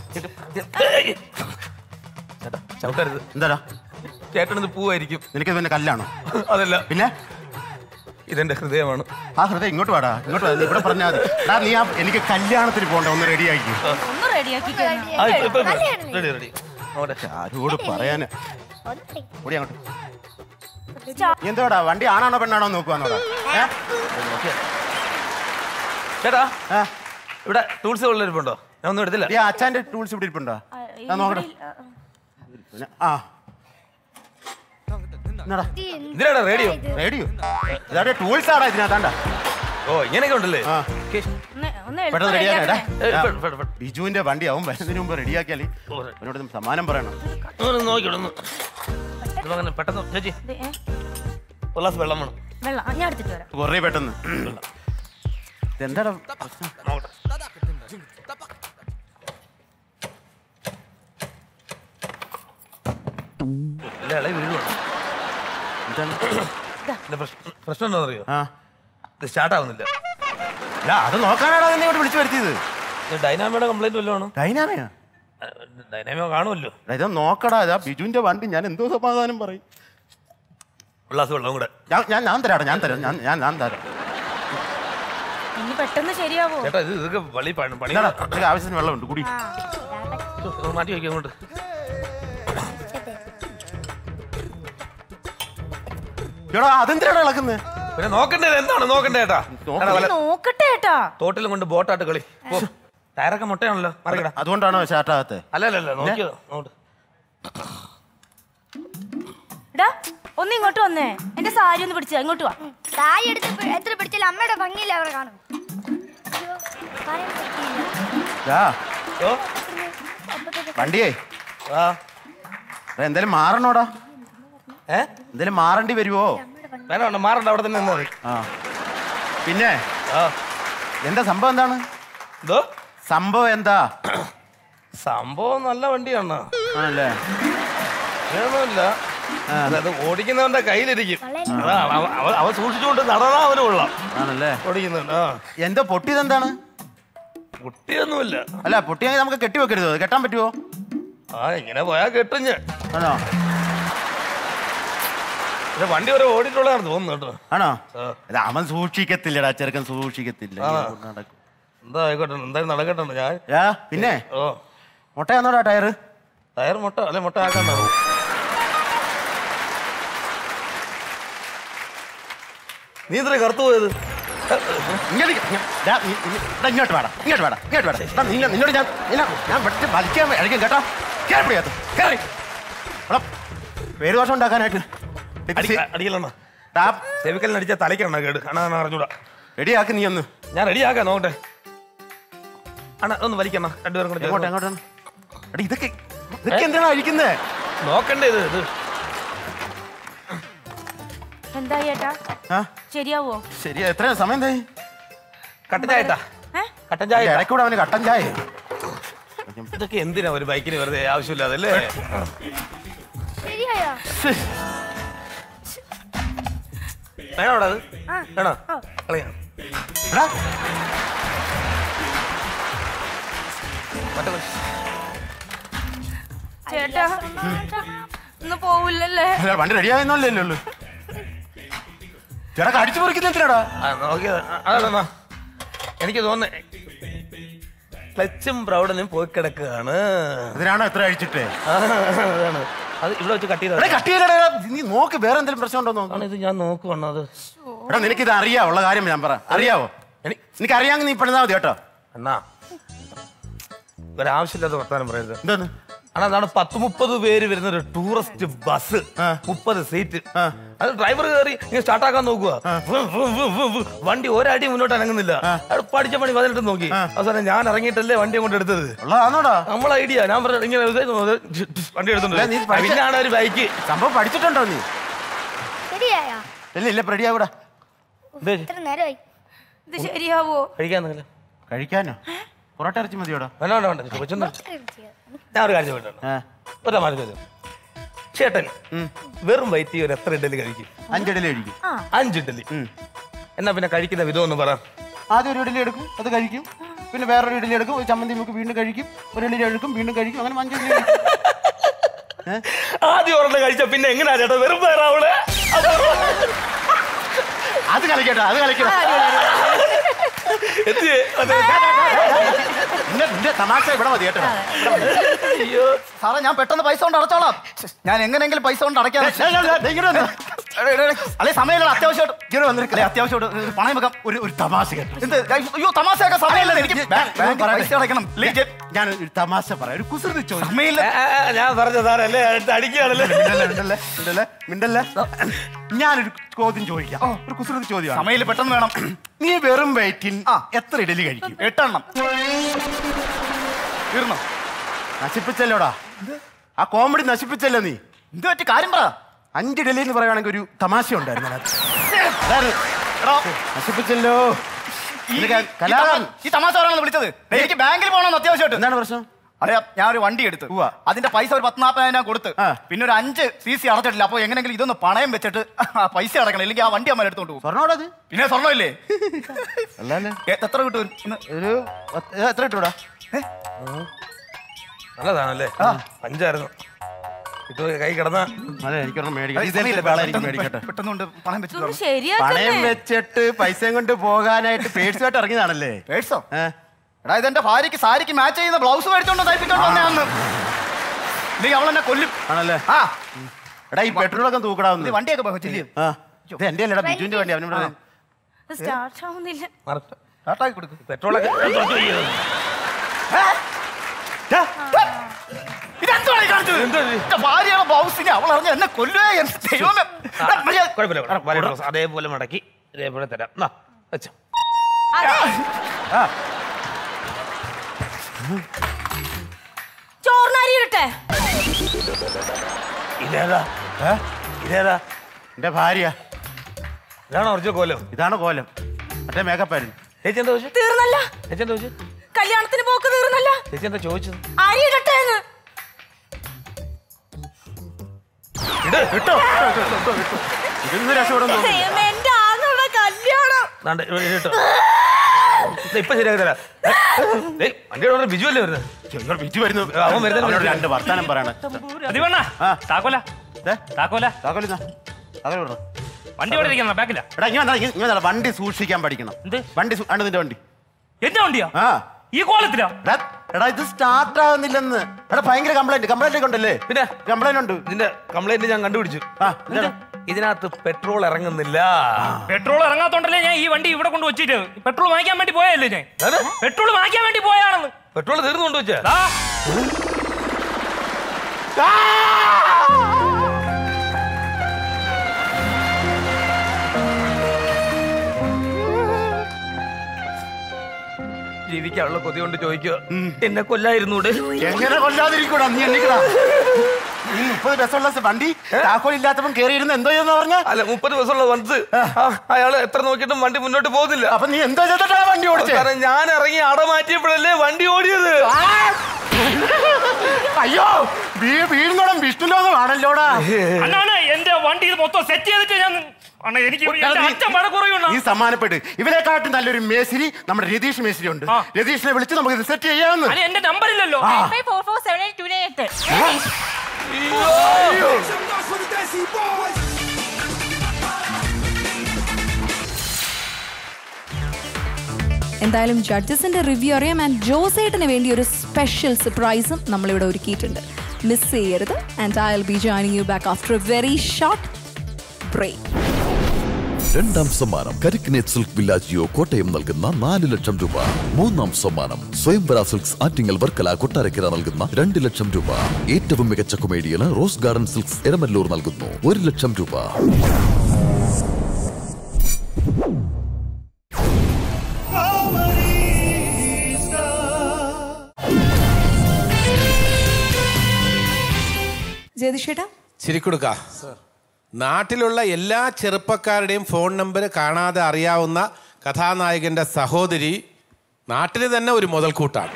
ചവിട്ടരുത്. എന്താടാ ചേട്ടനത് പൂവായിരിക്കും. നിനക്ക് പിന്നെ കല്ലാണോ? അതല്ല, പിന്നെ ഇതെന്റെ ഹൃദയമാണ്. ആ ഹൃദയം ഇങ്ങോട്ട് വാടാ, ഇങ്ങോട്ട് വാ. ഇവിടെ പറഞ്ഞാൽ മതി. നീ എനിക്ക് കല്യാണത്തിന് പോകണ്ട, ഒന്ന് റെഡിയാക്കി. ആരോട് പറയാന്? എന്തോടാ വണ്ടി ആണാണോ പെണ്ണാണോ നോക്കുവാന്നോടാ? ചേട്ടാ ഇവിടെ ടൂൾസ് ഉള്ളവരുണ്ടോ? ഞാൻ ഒന്നും എടുത്തില്ല. അച്ഛൻ്റെ ടൂൾസ് ഇവിടെ ഇരിപ്പുണ്ടോ? നോക്കട്ടെ. ഇതിനാടാ റേഡിയോ? റേഡിയോ ഇതാ ടൂൾസ് ആടാ ഇതിനകത്താണ്ടാ. ഓ ഇങ്ങനെയൊക്കെ ഉണ്ടല്ലേ. പെട്ടെന്ന് റെഡിയാക്കാ. ബിജുവിന്റെ വണ്ടി ആവും വരുന്നതിന് മുമ്പ് റെഡിയാക്കിയാൽ അവനോട് സമ്മാനം പറയണം. നോക്കിയിടുന്നു പെട്ടെന്ന്. ചേച്ചി ഗ്ലാസ് വെള്ളം വേണം. ഞാൻ എടുത്തിട്ട് വരാം. കുറേ പെട്ടെന്ന്. എന്താടാ പ്രശ്നം എന്താ അറിയോ? സ്റ്റാർട്ട് ആവുന്നില്ല. അത് നോക്കാനാണ് നിന്നെ ഇവിടെ വിളിച്ചു വരുത്തിയത്. ഡൈനാമയുടെ കംപ്ലൈന്റ് വല്ലതാണോ? ഡൈനാമയോ? ഡൈനാമോ കാണുമല്ലോ. ഇത് നോക്കടാ. ഇതാ ബിജുവിന്റെ വണ്ടി. ഞാൻ എന്തോ സമാധാനം പറയും. ഗ്ലാസ് വെള്ളം കൂടെ ഞാൻ തരാം. ഞാൻ തരാം. ഇനി പെട്ടെന്ന് ശരിയാവോ? ചേട്ടാ ഇതൊക്കെ വളി പണി. ആവശ്യത്തിന് വെള്ളമുണ്ട്, കുടി. മാറ്റി വയ്ക്കും അങ്ങോട്ട്. അതെന്തിനാണ് ഇളക്കുന്നത്? പിന്നെ നോക്കണ്ടേ? എന്താണ് നോക്കണ്ടേ ചേട്ടാ? നോക്കട്ടെ ചേട്ടാ. തോട്ടിലും കൊണ്ട് ബോട്ടാട്ട് കളി. ടയറൊക്കെ മുട്ടയാണല്ലോ. മറികട. അതുകൊണ്ടാണോ ചാട്ടാകത്തെ? അല്ലല്ല നോക്കിയോ. ഒന്ന് ഇങ്ങോട്ട് വന്നേ. എന്റെ സാരി ഒന്ന് പിടിച്ച ഇങ്ങോട്ട് വാ. സാരി എടുത്ത് എത്ര പിടിച്ചാലും അമ്മയുടെ ഭംഗിയില്ല അവിടെ കാണും. വണ്ടിയേ എന്തായാലും മാറണോടാ. എന്തായാലും മാറേണ്ടി വരുവോ? വേണ്ട മാറണ്ട, അവിടെ തന്നെ നിന്നാ മതി. പിന്നെ എന്താ സംഭവം? എന്താണ് സംഭവം? എന്താ സംഭവം? നല്ല വണ്ടിയാണ് ആണല്ലേ? അങ്ങനെയൊന്നുമില്ല. അത് ഓടിക്കുന്നവന്റെ കയ്യിലിരിക്കും. അവ സൂക്ഷിച്ചുകൊണ്ട് നടന്നാ അവന് കൊള്ളാം. ആണല്ലേ? ഓടിക്കുന്നുണ്ട്. എന്താ പൊട്ടിയതെന്താണ്? പൊട്ടിയൊന്നുമില്ല. അല്ല പൊട്ടിയാണെങ്കിൽ നമുക്ക് കെട്ടി വെക്കരുത്. കെട്ടാൻ പറ്റുമോ? ഇങ്ങനെ പോയാ കെട്ടും ഞാൻ. ആണോ? വണ്ടി വരെ ഓടിയിട്ടുള്ളതാണ് തോന്നുന്നു കേട്ടോ. ആണോ? അവൻ സൂക്ഷിക്കത്തില്ലടാ, ചെറുക്കൻ സൂക്ഷിക്കത്തില്ല. എന്താ ആയിക്കോട്ടെ, എന്തായാലും നടക്കട്ടെ. ഞാൻ പിന്നെ മുട്ടയാന്നോടാ ടയറ്? ടയർ മുട്ട അല്ലെ? മുട്ട ആക്കാണ്ടാവും. നീ ഇത്ര കറുത്തു പോയത്? ഇങ്ങോട്ട് വേണം, ഇങ്ങോട്ട് വേണം, ഇങ്ങോട്ട് വേണം. നിന്നോട് ഞാൻ വലിക്കാൻ അടിക്കും കേട്ടോ. കേൾപ്പിടിയാത്ത കയറി പേര് ദോഷം ഉണ്ടാക്കാനായിട്ട് അടിക്കലണ്ണ. ചെവിക്കലിന് അടിച്ചാൽ തലയ്ക്കണ്ണ കേട്. അണ്ണാ അറിഞ്ഞൂടാ. റെഡിയാക്കി നീ ഒന്ന്. ഞാൻ റെഡിയാക്കാം, നോക്കട്ടെ. അണ്ണാ ഒന്ന് വലിക്കണ്ണ. രണ്ടുപേരും കൂടെ എങ്ങോട്ട് എങ്ങോട്ടാണ്? ഇതൊക്കെ എന്താണ് അഴിക്കുന്നത്? നോക്കണ്ടേ ഇത്? എന്താ ചേട്ടാ? ശരിയാവോ? ശരിയാ. എത്ര സമയം എന്തായി? കട്ടൻ ചായട്ടാ. കട്ടൻ ചായ ഇടയ്ക്കൂടെ അവന് കട്ടൻ ചായ. ഇതൊക്കെ എന്തിനാ ഒരു ബൈക്കിന് വെറുതെ ആവശ്യമില്ലാതെ അല്ലേ? വേണോടാ അത്? വേണോ? കളയാം. ചേട്ടാ ഇന്ന് പോവില്ലല്ലേ? വണ്ടി റെഡിയായെന്നല്ലേ ഉള്ളു. ചേട്ടാ അടിച്ചു പറിക്കുന്ന എന്തിനാടാ? നോക്കിയത് അതാ. എനിക്ക് തോന്നുന്നേ ക്ലച്ചും പ്രൗഢനും പോയി കിടക്കുകയാണ്. അതിനാണോ എത്ര അഴിച്ചിട്ടേ? അതാണ് അത് ഇവിടെ വെച്ച് കട്ട് ചെയ്ത. നീ നോക്ക്, വേറെ എന്തെങ്കിലും പ്രശ്നം ഉണ്ടോ നോക്കണം. ഇത് ഞാൻ നോക്കുവാണ്. അത് എടാ നിനക്കിത് അറിയാവുള്ള കാര്യം ഞാൻ പറ. അറിയാവോ? എനിക്ക് അറിയാമെങ്കിൽ നീ പെടുന്നാ മതി കേട്ടോ. എന്നാ ഒരാവശ്യമില്ലാത്ത വർത്താനം പറയരുത്. എന്താണ്? അതാണ് 10-30 പേര് വരുന്ന ഒരു ടൂറിസ്റ്റ് ബസ്, 30 സീറ്റ്. അത് ഡ്രൈവർ കയറി ഇങ്ങനെ സ്റ്റാർട്ടാക്കാൻ നോക്കുക. വണ്ടി ഒരടി മുന്നോട്ട് അനങ്ങുന്നില്ല. പഠിച്ച പണി 18 നോക്കി. അവസാനം ഞാൻ ഇറങ്ങിയിട്ടല്ലേ വണ്ടി കൊണ്ട് എടുത്തത്. നമ്മളെ ഐഡിയ ഞാൻ പറഞ്ഞു ഇങ്ങനെ വണ്ടി എടുത്തിട്ടുണ്ട്. പിന്നാണ് ഒരു ബൈക്ക്. സംഭവം പഠിച്ചിട്ടുണ്ടോ നീ? ഇല്ല റെഡിയാവൂടാ. ഇത് ശരിയാവോ? കഴിക്കാനോ? പൊറോട്ട ഇറച്ചി മതിയോടാ? ഞാൻ ഒരു കാര്യം ചോദിച്ചിട്ടുണ്ട്. ചേട്ടൻ വെറും വയറ്റി ഒരു എത്ര ഇഡലി കഴിക്കും? 5 ഇഡലി കഴിക്കും. 5 ഇഡലി. എന്നാ പിന്നെ കഴിക്കുന്ന വിധം ഒന്ന് പറ. ആദ്യം ഒരു ഇഡലി എടുക്കും, അത് കഴിക്കും. പിന്നെ വേറൊരു ഇഡലി എടുക്കും, ഒരു ചമ്മന്തി മുക്ക് വീണ്ടും കഴിക്കും. ഒരു ഇഡലി എടുക്കും, വീണ്ടും കഴിക്കും. അങ്ങനെ 5 ഇഡലി കഴിക്കും. ആദ്യം ഒരെണ്ണം കഴിച്ച പിന്നെ എങ്ങനെയാ ചേട്ടാ വെറും വേറാവൂടെ? അത് കളിക്കട്ടെ, അത് കളിക്കട്ടെ. തമാശ ഇവിടെ മതി കേട്ടോ. അയ്യോ സാറേ, ഞാൻ പെട്ടെന്ന് പൈസ കൊണ്ട് അടച്ചോളാം. ഞാൻ എങ്ങനെയെങ്കിലും പൈസ കൊണ്ട് അടയ്ക്കാം. അല്ലെ സമയമില്ല, അത്യാവശ്യമായിട്ട് അത്യാവശ്യമായിട്ട് പണയം വെക്കാം. ഒരു തമാശ കേട്ടോ. എന്ത്? അയ്യോ തമാശയൊക്കെ സമയമില്ല, എനിക്ക് പൈസ അടയ്ക്കണം. ഞാൻ ഒരു തമാശ പറയാം, ഒരു കുസൃതി ചോദിച്ചു. സമയമില്ല. ഞാൻ പറഞ്ഞ സാറല്ലേ അടിക്കുകയാണല്ലേ. മിണ്ടല്ലേ. ഞാനൊരു ചോദ്യം ചോദിക്കാം, ഒരു കുസൃതി ചോദ്യം. സമയമില്ല, പെട്ടെന്ന് വേണം. നീ വെറും വയറ്റിൽ എത്ര ഇഡലി കഴിക്കും? 8 എണ്ണം. തീർന്നോ? നശിപ്പിച്ചല്ലോടാ, ആ കോമഡി നശിപ്പിച്ചല്ലോ നീ. എന്ത് പറ്റി? കാര്യം പറ. 5 ഇഡലി എന്ന് പറയുവാണെങ്കിൽ ഒരു തമാശ ഉണ്ടായിരുന്നു. നശിപ്പിച്ചല്ലോ. ഈ തമാശ പറയാനാണ് വിളിച്ചത്. എനിക്ക് ബാങ്കിൽ പോകണമെന്ന് അത്യാവശ്യമായിട്ട്. എന്താണ് പ്രശ്നം? അറിയാ, ഞാൻ ഒരു വണ്ടി എടുത്തു. അതിന്റെ പൈസ ഒരു 10-40 കൊടുത്ത്, പിന്നെ ഒരു 5 CC അടച്ചിട്ടില്ല. അപ്പൊ എങ്ങനെയെങ്കിലും ഇതൊന്ന് പണയം വെച്ചിട്ട് പൈസ അടക്കണം, ഇല്ലെങ്കിൽ ആ വണ്ടി അമ്മ എടുത്തോണ്ട് പോകും. സ്വർണ്ണോടത്? പിന്നെ സ്വർണ്ണമില്ലേ? എത്ര കിട്ടും? ഒരു എത്ര കിട്ടൂടാ? നല്ലതാണല്ലേ. 5 ആയിരുന്നു. കൈ കിടന്ന പണയം വെച്ചിട്ട് പൈസയും കൊണ്ട് പോകാനായിട്ട് പേഴ്സുമായിട്ട് ഇറങ്ങിയതാണല്ലേ? പേഴ്സോ? എടാ ഇതെന്റെ ഭാര്യക്ക് സാരിക്ക് മാച്ച് ചെയ്യുന്ന ബ്ലൗസ് മേടിച്ചോണ്ട് തയ്പ്പിച്ചോണ്ട് വന്നയാന്ന്. ഇല്ലെങ്കിൽ അവളെന്നെ കൊല്ലും. ആണല്ലേ? എടാ ഈ പെട്രോളൊക്കെ തൂക്കടാവുന്നു. വണ്ടിയൊക്കെ പോകത്തില്ലേ? എന്റെ അല്ലേടാ, ബിജുവിന്റെ വണ്ടി. അവനോട് സ്റ്റാർട്ട് ആവുന്നില്ല. സ്റ്റാർട്ടാക്കി കൊടുക്കും. പെട്രോളൊക്കെ ഭാര്യയുടെ ബ്ലൗസിന് അവൾ അറിഞ്ഞ എന്നെ കൊല്ലുവേ. അതേപോലെ മടക്കി ഇതേപോലെ തരാം. വെച്ചോ. ചോറിനരി ഇരട്ടെ. ഇതേതാ? ഇതേതാ? എന്റെ ഭാര്യ. ഇതാണോ ഒറിജിനൽ കോലം? ഇതാണ് കോലം. മറ്റേ മേക്കപ്പ് ആയിരുന്നു. ചേച്ചി എന്താ ചോദിച്ചു? തീർന്നല്ല. ചേച്ചി എന്താ ചോദിച്ചു? കല്യാണത്തിന് പോക്ക് തീർന്നല്ല. ചേച്ചി എന്താ ചോദിച്ചത്? അരി ഇടട്ടെ. കിട്ടോ? ഇതൊന്നും രക്ഷപ്പെടുന്നു. എന്റെ ആങ്ങളുടെ കല്യാണം. ഇപ്പൊ ശരിയാക്കി തരാം. വണ്ടിയുടെ ബിജു അല്ലേ വരുന്നത്? ബിജു വരുന്നു. അവൻ വരുന്നത് 2 വർത്താനം പറയണം. വണ്ടി സൂക്ഷിക്കാൻ പഠിക്കണം. വണ്ടി നിന്റെ വണ്ടി. എന്റെ വണ്ടിയാ? ഈ കോലത്തിലാ? എടാ ഇത് സ്റ്റാർട്ട് ആവുന്നില്ലെന്ന്. എടാ ഭയങ്കര കംപ്ലൈന്റ് ഉണ്ടല്ലേ? പിന്നെ കംപ്ലൈന്റ് ഉണ്ട്. ഇതിന്റെ കംപ്ലൈന്റ് ഞാൻ കണ്ടുപിടിച്ചു. ഇതിനകത്ത് പെട്രോൾ ഇറങ്ങുന്നില്ല. പെട്രോൾ ഇറങ്ങാത്തോണ്ടല്ലേ ഞാൻ ഈ വണ്ടി ഇവിടെ കൊണ്ട് വെച്ചിട്ട് പെട്രോൾ വാങ്ങിക്കാൻ വേണ്ടി പോയല്ലേ ഞാൻ. പെട്രോൾ വാങ്ങിക്കാൻ വേണ്ടി പോയാണെന്ന്. പെട്രോൾ തീർന്നു കൊണ്ട് വെച്ചാ. ജീവിക്കാനുള്ള കൊതി കൊണ്ട് ചോദിക്കുക, എന്നെ കൊല്ലായിരുന്നൂടെ? എങ്ങനെ കൊല്ലാതിരിക്കൂടാ? നീ എണ്ണിക്കടാ. 30 ബസ്സുള്ള വണ്ടി താക്കോൽ ഇല്ലാത്തപ്പം കേറിയിരുന്ന എന്തോ എന്ന് പറഞ്ഞ? അല്ല 30 ബസ്സുള്ള ബസ് അയാള് എത്ര നോക്കിയിട്ടും വണ്ടി മുന്നോട്ട് പോകുന്നില്ല. അപ്പൊ നീ എന്തോ ചെയ്തിട്ടാ വണ്ടി ഓടിച്ചത്? കാരണം ഞാൻ ഇറങ്ങി അട മാറ്റിയപ്പോഴല്ലേ വണ്ടി ഓടിയത്. അയ്യോ വീടിനോളം വിഷ്ണുലോകം ആണല്ലോടാ. എന്റെ വണ്ടി ഇത് മൊത്തം സെറ്റ് ചെയ്തിട്ട് ഞാൻ ഈ സമ്മാനപ്പെട്ട് ഇവരെക്കാട്ടും നല്ലൊരു മേശിരി നമ്മുടെ രതീഷ് മേശിരി ഉണ്ട്. രതീഷിനെ വിളിച്ച് നമുക്ക് ഇത് സെറ്റ് ചെയ്യാമെന്ന്. എന്റെ നമ്പർ ഇല്ലല്ലോ. എന്തായാലും ജഡ്ജസിന്റെ റിവ്യൂ അറിയാം. ആൻഡ് ജോസേട്ടന് വേണ്ടി ഒരു സ്പെഷ്യൽ സർപ്രൈസും നമ്മളിവിടെ ഒരുക്കിയിട്ടുണ്ട്. മിസ് ചെയ്യരുത്. And I will be joining you back after a very short break. രണ്ടാം സമ്മാനം കരിക്കിനേറ്റ് സിൽക്ക് വില്ലാജിയോ കോട്ടയം നൽകുന്ന 4 ലക്ഷം രൂപ. മൂന്നാം സമ്മാനം സ്വയംവര സിൽക്സ് ആറ്റിങ്ങൽ വർക്കല കൊട്ടാരക്കര നൽകുന്ന 2 ലക്ഷം രൂപ. ഏറ്റവും മികച്ച കൊമേഡിയന് റോസ് ഗാർഡൻ സിൽക്സ് എരമല്ലൂർ നൽകുന്നു 1 ലക്ഷം രൂപ. ജയതിഷേട്ടാ ശരിക്കൊടുക്ക. നാട്ടിലുള്ള എല്ലാ ചെറുപ്പക്കാരുടെയും ഫോൺ നമ്പർ കാണാതെ അറിയാവുന്ന കഥാനായകന്റെ സഹോദരി നാട്ടിൽ തന്നെ ഒരു മുതൽക്കൂട്ടാണ്.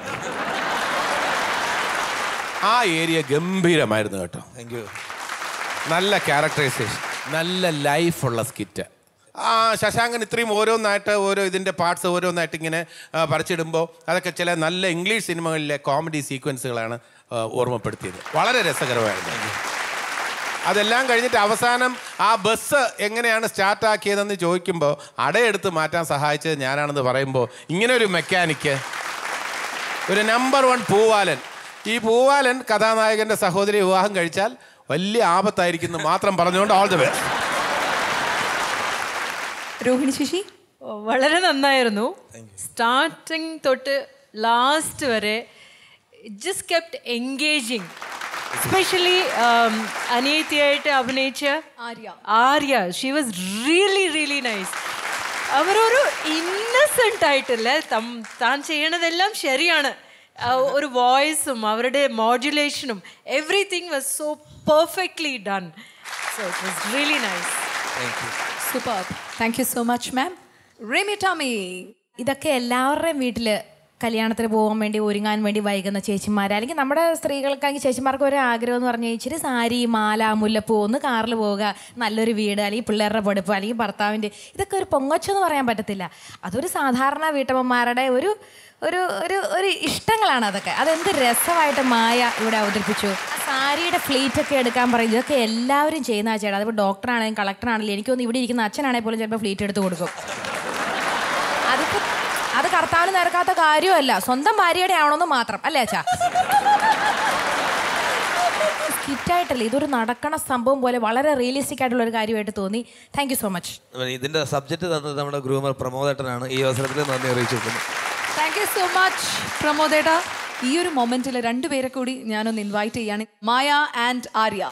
ആ ഏരിയ ഗംഭീരമായിരുന്നു കേട്ടോ. Thank you. നല്ല ക്യാരക്ടറൈസേഷൻ, നല്ല ലൈഫുള്ള സ്കിറ്റ്. ശശാങ്കൻ ഇത്രയും ഓരോന്നായിട്ട് ഇതിൻ്റെ പാർട്സ് ഓരോന്നായിട്ട് ഇങ്ങനെ പറിച്ചിടുമ്പോൾ അതൊക്കെ ചില നല്ല ഇംഗ്ലീഷ് സിനിമകളിലെ കോമഡി സീക്വൻസുകളാണ് ഓർമ്മപ്പെടുത്തിയത്. വളരെ രസകരമായിരുന്നു. അതെല്ലാം കഴിഞ്ഞിട്ട് അവസാനം ആ ബസ് എങ്ങനെയാണ് സ്റ്റാർട്ടാക്കിയതെന്ന് ചോദിക്കുമ്പോൾ അടയെടുത്ത് മാറ്റാൻ സഹായിച്ചത് ഞാനാണെന്ന് പറയുമ്പോൾ ഇങ്ങനെ ഒരു മെക്കാനിക്ക്, ഒരു നമ്പർ 1 പൂവാലൻ. ഈ പൂവാലൻ കഥാനായകൻ്റെ സഹോദരി വിവാഹം കഴിച്ചാൽ വലിയ ആപത്തായിരിക്കുന്നു മാത്രം പറഞ്ഞുകൊണ്ട് all the best. Rohini Sasi വളരെ നന്നായിരുന്നു. സ്റ്റാർട്ടിങ് തൊട്ട് ലാസ്റ്റ് വരെ ജസ്റ്റ് കെപ്റ്റ് എൻഗേജിങ്. എസ്പെഷ്യലി അനിയത്തിയായിട്ട് അഭിനയിച്ച Arya, she was really nice. അവരൊരു ഇന്നസെന്റ് ആയിട്ടല്ലേ താൻ ചെയ്യണതെല്ലാം ശരിയാണ്. ഒരു വോയിസും അവരുടെ മോഡുലേഷനും everything was so perfectly done. So it was really nice. Super. Thank you so much ma'am. Rimi Tomy, ഇതൊക്കെ എല്ലാവരുടെയും വീട്ടില് കല്യാണത്തിന് പോകാൻ വേണ്ടി ഒരുങ്ങാൻ വേണ്ടി വൈകുന്ന ചേച്ചിമാർ, അല്ലെങ്കിൽ നമ്മുടെ സ്ത്രീകൾക്കാണെങ്കിൽ ചേച്ചിമാർക്ക് ഒരു ആഗ്രഹം എന്ന് പറഞ്ഞാൽ ഇച്ചിരി സാരി, മാല, മുല്ലപ്പൂ, ഒന്ന് കാറിൽ പോവുക, നല്ലൊരു വീട്, അല്ലെങ്കിൽ പിള്ളേരുടെ പഠിപ്പ്, അല്ലെങ്കിൽ ഭർത്താവിൻ്റെ, ഇതൊക്കെ ഒരു പൊങ്ങച്ചെന്ന് പറയാൻ പറ്റത്തില്ല. അതൊരു സാധാരണ വീട്ടമ്മമാരുടെ ഒരു ഒരു ഒരു ഒരു ഇഷ്ടങ്ങളാണ് അതൊക്കെ. അതെന്ത് രസമായിട്ട് മായ ഇവിടെ അവതരിപ്പിച്ചു. ആ സാരിയുടെ ഫ്ലീറ്റൊക്കെ എടുക്കാൻ പറയും. ഇതൊക്കെ എല്ലാവരും ചെയ്യുന്ന ചേട്ടാ. അതിപ്പോൾ ഡോക്ടറാണെങ്കിലും കളക്ടറാണെങ്കിലും എനിക്കൊന്ന് ഇവിടെ ഇരിക്കുന്ന അച്ഛനാണെങ്കിൽ പോലും ചിലപ്പോൾ ഫ്ലീറ്റ് എടുത്ത് കൊടുക്കും. അതിപ്പോൾ അത് കർത്താവിന് നിരക്കാത്ത കാര്യമല്ല, സ്വന്തം ഭാര്യയുടെ ആവണമെന്ന് മാത്രം അല്ലേ അച്ഛാ? സ്കിറ്റായിട്ടല്ലേ, ഇതൊരു നടക്കണ സംഭവം പോലെ വളരെ റിയലിസ്റ്റിക് ആയിട്ടുള്ള ഒരു കാര്യമായിട്ട് തോന്നി. Thank you so much. ഇതിന്റെ സബ്ജക്ട് തന്നത് നമ്മുടെ ഗ്രൂമർ പ്രമോദേട്ടനാണ്. ഈ അവസരത്തിൽ നന്ദി അറിയിച്ചിരിക്കുന്നു. താങ്ക് യു സോ മച്ച് പ്രമോദേട്ടാ. ഈ ഒരു മൊമെന്റിൽ രണ്ടുപേരെ കൂടി ഞാനൊന്ന് ഇൻവൈറ്റ് ചെയ്യാണ്. മായ ആൻഡ് ആര്യ.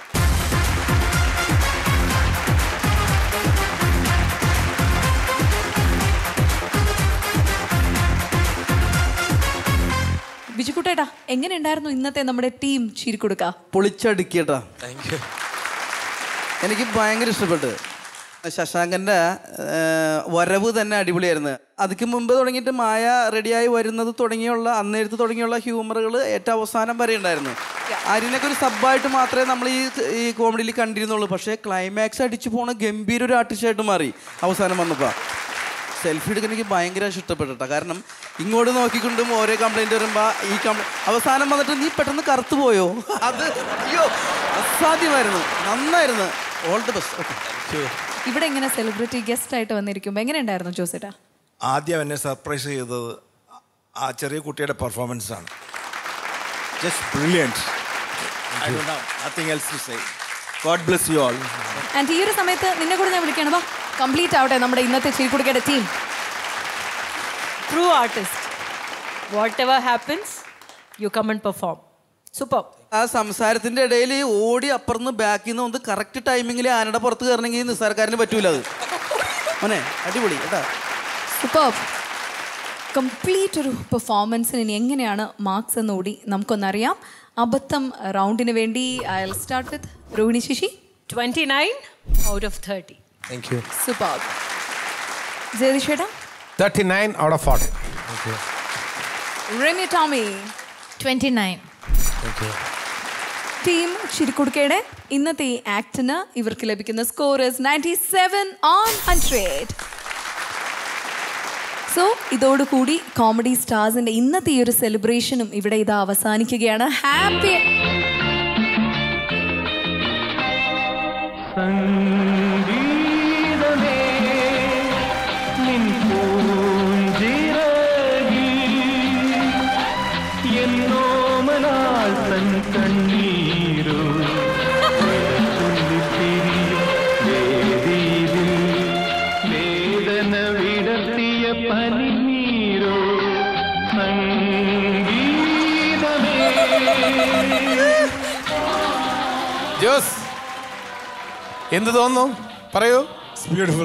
ബിജുക്കുട്ടേട്ടാ, എങ്ങനെ ഉണ്ടായിരുന്നു ഇന്നത്തെ നമ്മുടെ ടീം ചിരിക്കൊടുക്ക? പൊളിച്ചടുക്കിയേട്ടാ. എനിക്ക് ഭയങ്കര ഇഷ്ടപ്പെട്ടു. ശശാങ്കൻ്റെ വരവ് തന്നെ അടിപൊളിയായിരുന്നു. അതിക്ക് മുമ്പ് തുടങ്ങിയിട്ട് മായ റെഡിയായി വരുന്നത് തുടങ്ങിയുള്ള അന്നേരത്ത് തുടങ്ങിയുള്ള ഹ്യൂമറുകൾ ഏറ്റവും അവസാനം വരെ ഉണ്ടായിരുന്നു. ആര്യനൊക്കെ ഒരു സബ്ബായിട്ട് മാത്രമേ നമ്മൾ ഈ കോമഡിയിൽ കണ്ടിരുന്നുള്ളൂ. പക്ഷേ ക്ലൈമാക്സ് അടിച്ചു പോണ ഗംഭീര ഒരു ആർട്ടിസ്റ്റായിട്ട് മാറി അവസാനം വന്നപ്പോൾ. സെൽഫി എടുക്കാൻ എനിക്ക് ഭയങ്കര ഇഷ്ടപ്പെട്ടോ. കാരണം ഇങ്ങോട്ട് നോക്കിക്കൊണ്ടും ഓരോ കംപ്ലൈൻറ്റ് വരുമ്പോൾ ഈ അവസാനം വന്നിട്ട് നീ പെട്ടെന്ന് കറുത്തു പോയോ, അത് അയ്യോ അസാധ്യമായിരുന്നു. നന്നായിരുന്നു. All the best. ഓക്കെ, ഇവിടെ ഇങ്ങനെ സെലിബ്രിറ്റി ഗസ്റ്റ് ആയിട്ട് വന്നിരിക്കുമ്പോൾ എങ്ങനെ ഉണ്ടായിരുന്നു ജോസേട്ടാ? ആദ്യം എന്നെ സർപ്രൈസ് ചെയ്തത് ആ ചെറിയ കുട്ടിയുടെ പെർഫോമൻസ് ആണ്. Just brilliant. I don't have nothing else to say. God bless you all. And ഈ ഒരു സമയത്ത് നിന്നെ കൂടെ ഞാൻ വിളിക്കണം. വാ, കംപ്ലീറ്റ് ആവട്ടെ നമ്മുടെ ഇന്നത്തെ ചിരിക്കുടുക്കയുടെ team. True artist. Whatever happens you come and perform. Super. ആ സംസാരത്തിൻ്റെ ഇടയിൽ ഓടി അപ്പുറന്ന് ബാക്കിൽ നിന്ന് വന്ന് കറക്റ്റ് ടൈമിങ്ങിൽ ആനയുടെ പുറത്ത് കയറണമെങ്കിൽ നിസ്സാരക്കാരന് പറ്റൂല. അത് മോനെ അടിപൊളി കേട്ടാ. സൂപ്പർ. കംപ്ലീറ്റ് ഒരു പെർഫോമൻസിന് ഇനി എങ്ങനെയാണ് മാർക്സ് എന്ന് കൂടി നമുക്കൊന്നറിയാം. അബദ്ധം റൗണ്ടിന് വേണ്ടി I will start with Rohini Sasi. 29 out of 30. Thank you. Super. ജയതിഷേട്ടാ? 39 out of 40. Thank you. Rimi Tomy? 29. Thank you. Team ചിരിക്കുടുക്കയുടെ ഇന്നത്തെ ഈ ആക്ടിന് ഇവർക്ക് ലഭിക്കുന്ന സ്കോർ 97 on 100. സോ ഇതോടുകൂടി കോമഡി സ്റ്റാർസിന്റെ ഇന്നത്തെ ഈ ഒരു സെലിബ്രേഷനും ഇവിടെ ഇത് അവസാനിക്കുകയാണ്. ഹാപ്പി സംഗീതമേ നിൻ പൂഞ്ചിര പനിനീരോ സംഗീതമേ. ജോസ് എന്ത് തോന്നുന്നു പറയൂ. ബ്യൂട്ടിഫുൾ.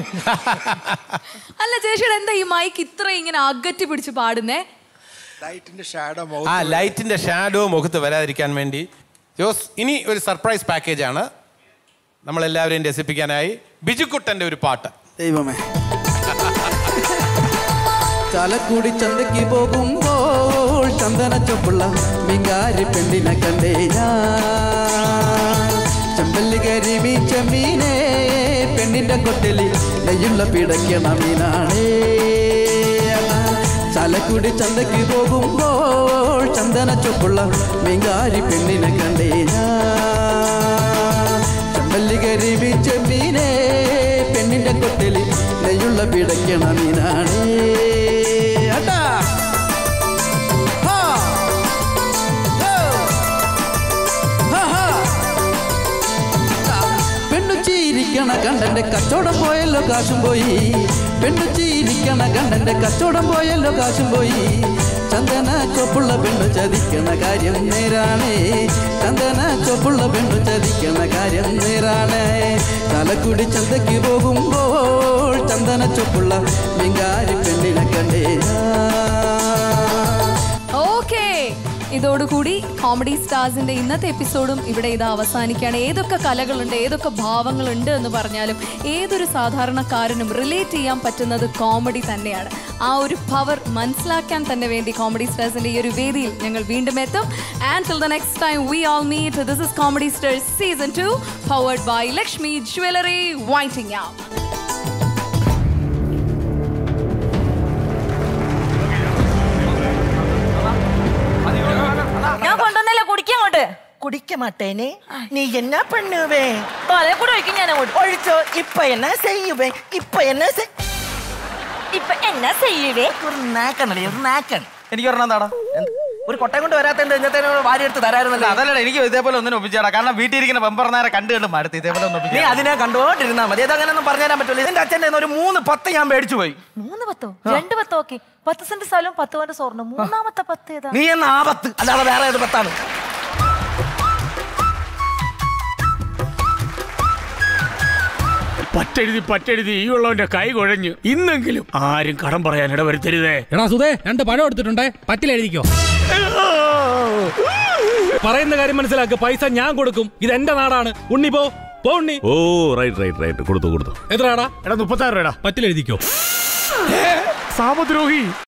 അല്ല ചേച്ചിയുടെ എന്താ ഈ മൈക്ക് ഇത്ര ഇങ്ങനെ അകറ്റി പിടിച്ച് പാടുന്നേ? ലൈറ്റിന്റെ ഷാഡോ മുഖത്ത് വരാതിരിക്കാൻ വേണ്ടി. ജോസ് ഇനി ഒരു സർപ്രൈസ് പാക്കേജ് ആണ് നമ്മളെല്ലാവരെയും രസിപ്പിക്കാനായി ബിജുക്കുട്ടന്റെ ഒരു പാട്ട്. ദൈവമേ, ചാലക്കുടി ചന്തയ്ക്ക് പോകുമ്പോൾ ചന്ദന ചൊപ്പുള്ള മിങ്കാരി പെണ്ണിനെ കണ്ടേ ഞാൻ. ചെമ്പല്ലി കരിമീ ചെമ്മീനേ പെണ്ണിന്റെ കൊട്ടലി നെയ്യുള്ള പിടയ്ക്കണ മീനാണേ. ചാലക്കുടി ചന്തയ്ക്ക് പോകുമ്പോൾ ചന്ദന ചൊപ്പുള്ള മിങ്കാരി പെണ്ണിനെ കണ്ടേ ഞാൻ. ചെമ്പല്ലി കരിമീ ചെമ്മീനേ പെണ്ണിന്റെ കൊട്ടലി നെയ്യുള്ള പിടയ്ക്കണ മീനാണേ. പെണ്ണുച്ചിരിക്കണ കണ്ടന്റെ കച്ചവടം പോയല്ലോ കാശും പോയി. പെണ്ണുച്ചിരിക്കണ കണ്ടന്റെ കച്ചവടം പോയല്ലോ കാശും പോയി. ചന്ദന ചൊപ്പുള്ള പെണ്ണു ചതിക്കണ കാര്യം നേരാണേ. ചന്ദന ചൊപ്പുള്ള പെണ്ണു ചതിക്കണ കാര്യം നേരാണേ. ചാലക്കുടി ചന്തയ്ക്ക് പോകുമ്പോൾ ചന്ദന ചൊപ്പുള്ള മിങ്കാരി പെണ്ണിനെ കണ്ടേ. ഓക്കേ, ഇതോടുകൂടി കോമഡി സ്റ്റാർസിന്റെ ഇന്നത്തെ എപ്പിസോഡും ഇവിടെ ഇത് അവസാനിക്കുകയാണ്. ഏതൊക്കെ കലകളുണ്ട്, ഏതൊക്കെ ഭാവങ്ങളുണ്ട് എന്ന് പറഞ്ഞാലും ഏതൊരു സാധാരണക്കാരനും റിലേറ്റ് ചെയ്യാൻ പറ്റുന്നത് കോമഡി തന്നെയാണ്. ആ ഒരു പവർ മനസ്സിലാക്കാൻ തന്നെ വേണ്ടി കോമഡി സ്റ്റാർസിന്റെ ഈ ഒരു വേദിയിൽ ഞങ്ങൾ വീണ്ടും എത്തും. And till the next time we all meet. This is comedy stars season 2 powered by Lakshmi jewellery winding out. ഞാൻ കൊണ്ടുവന്നല്ലോ, കുടിക്കങ്ങോട്ട്. കുടിക്ക മാട്ടേനെ, നീ എന്നാ പെണ്ണുവേ? തലേ കൂടെ ഒഴിക്കും ഞാൻ അങ്ങോട്ട്. ഒഴിച്ചോ. ഇപ്പൊ എന്നാ ചെയ്യുവേ? ഇപ്പൊ എന്നാ ചെയ്യുവേ? ഒരു നാക്കണല്ലേ, ഒരു നാക്കൺ. എനിക്ക് പറഞ്ഞാ എന്താടാ, ഒരു കൊട്ടയം കൊണ്ട് വരാത്തതിന്റെ ഇന്നത്തെ വാരി എടുത്ത് തരാറുന്നല്ലോ. അതല്ല, എനിക്ക് ഇതേപോലെ ഒന്നിനും ഒപ്പിച്ചാടാ. കാരണം വീട്ടിൽ ഇരിക്കുന്ന പെമ്പറന്നേരെ കണ്ടു മടുത്ത് ഇതേപോലെ ഒന്നും നീ അതിനെ കണ്ടുകൊണ്ടിരുന്നാ മതി. അതങ്ങനെ ഒന്നും പറഞ്ഞു തരാൻ പറ്റില്ല. എന്റെ അച്ഛൻ്റെ ഒരു 3 10 ഞാൻ മേടിച്ചു പോയി. 3 10 2 10 ഓക്കെ. 10 സെന്റ് സ്ഥലവും 10 പവന്റെ സ്വർണ്ണം. മൂന്നാമത്തെ 10 ഏതാ? നീ എന്ന ആപത്ത് അല്ലാതെ വേറെ ഏത് 10 ആണ്? പറ്റെഴുതി ഈ ഉള്ളവന്റെ കൈ കുഴഞ്ഞു. ഇന്നെങ്കിലും ആരും കടം പറയാൻ ഇടവരുത്തരുതേ. എടാ സുധേ, 2 പഴം എടുത്തിട്ടുണ്ടേ, പറ്റിലെഴുതിക്കോ. പറയുന്ന കാര്യം മനസ്സിലാക്ക്. പൈസ ഞാൻ കൊടുക്കും. ഇത് എന്റെ നാടാണ്. ഉണ്ണി പോ ഉണ്ണി. ഓ റൈറ്റ് കൊടുത്തു. എത്രയാടാ? എടാ 36 രൂപ. പറ്റിലെഴുതിക്കോ. സാമദ്രോഹി.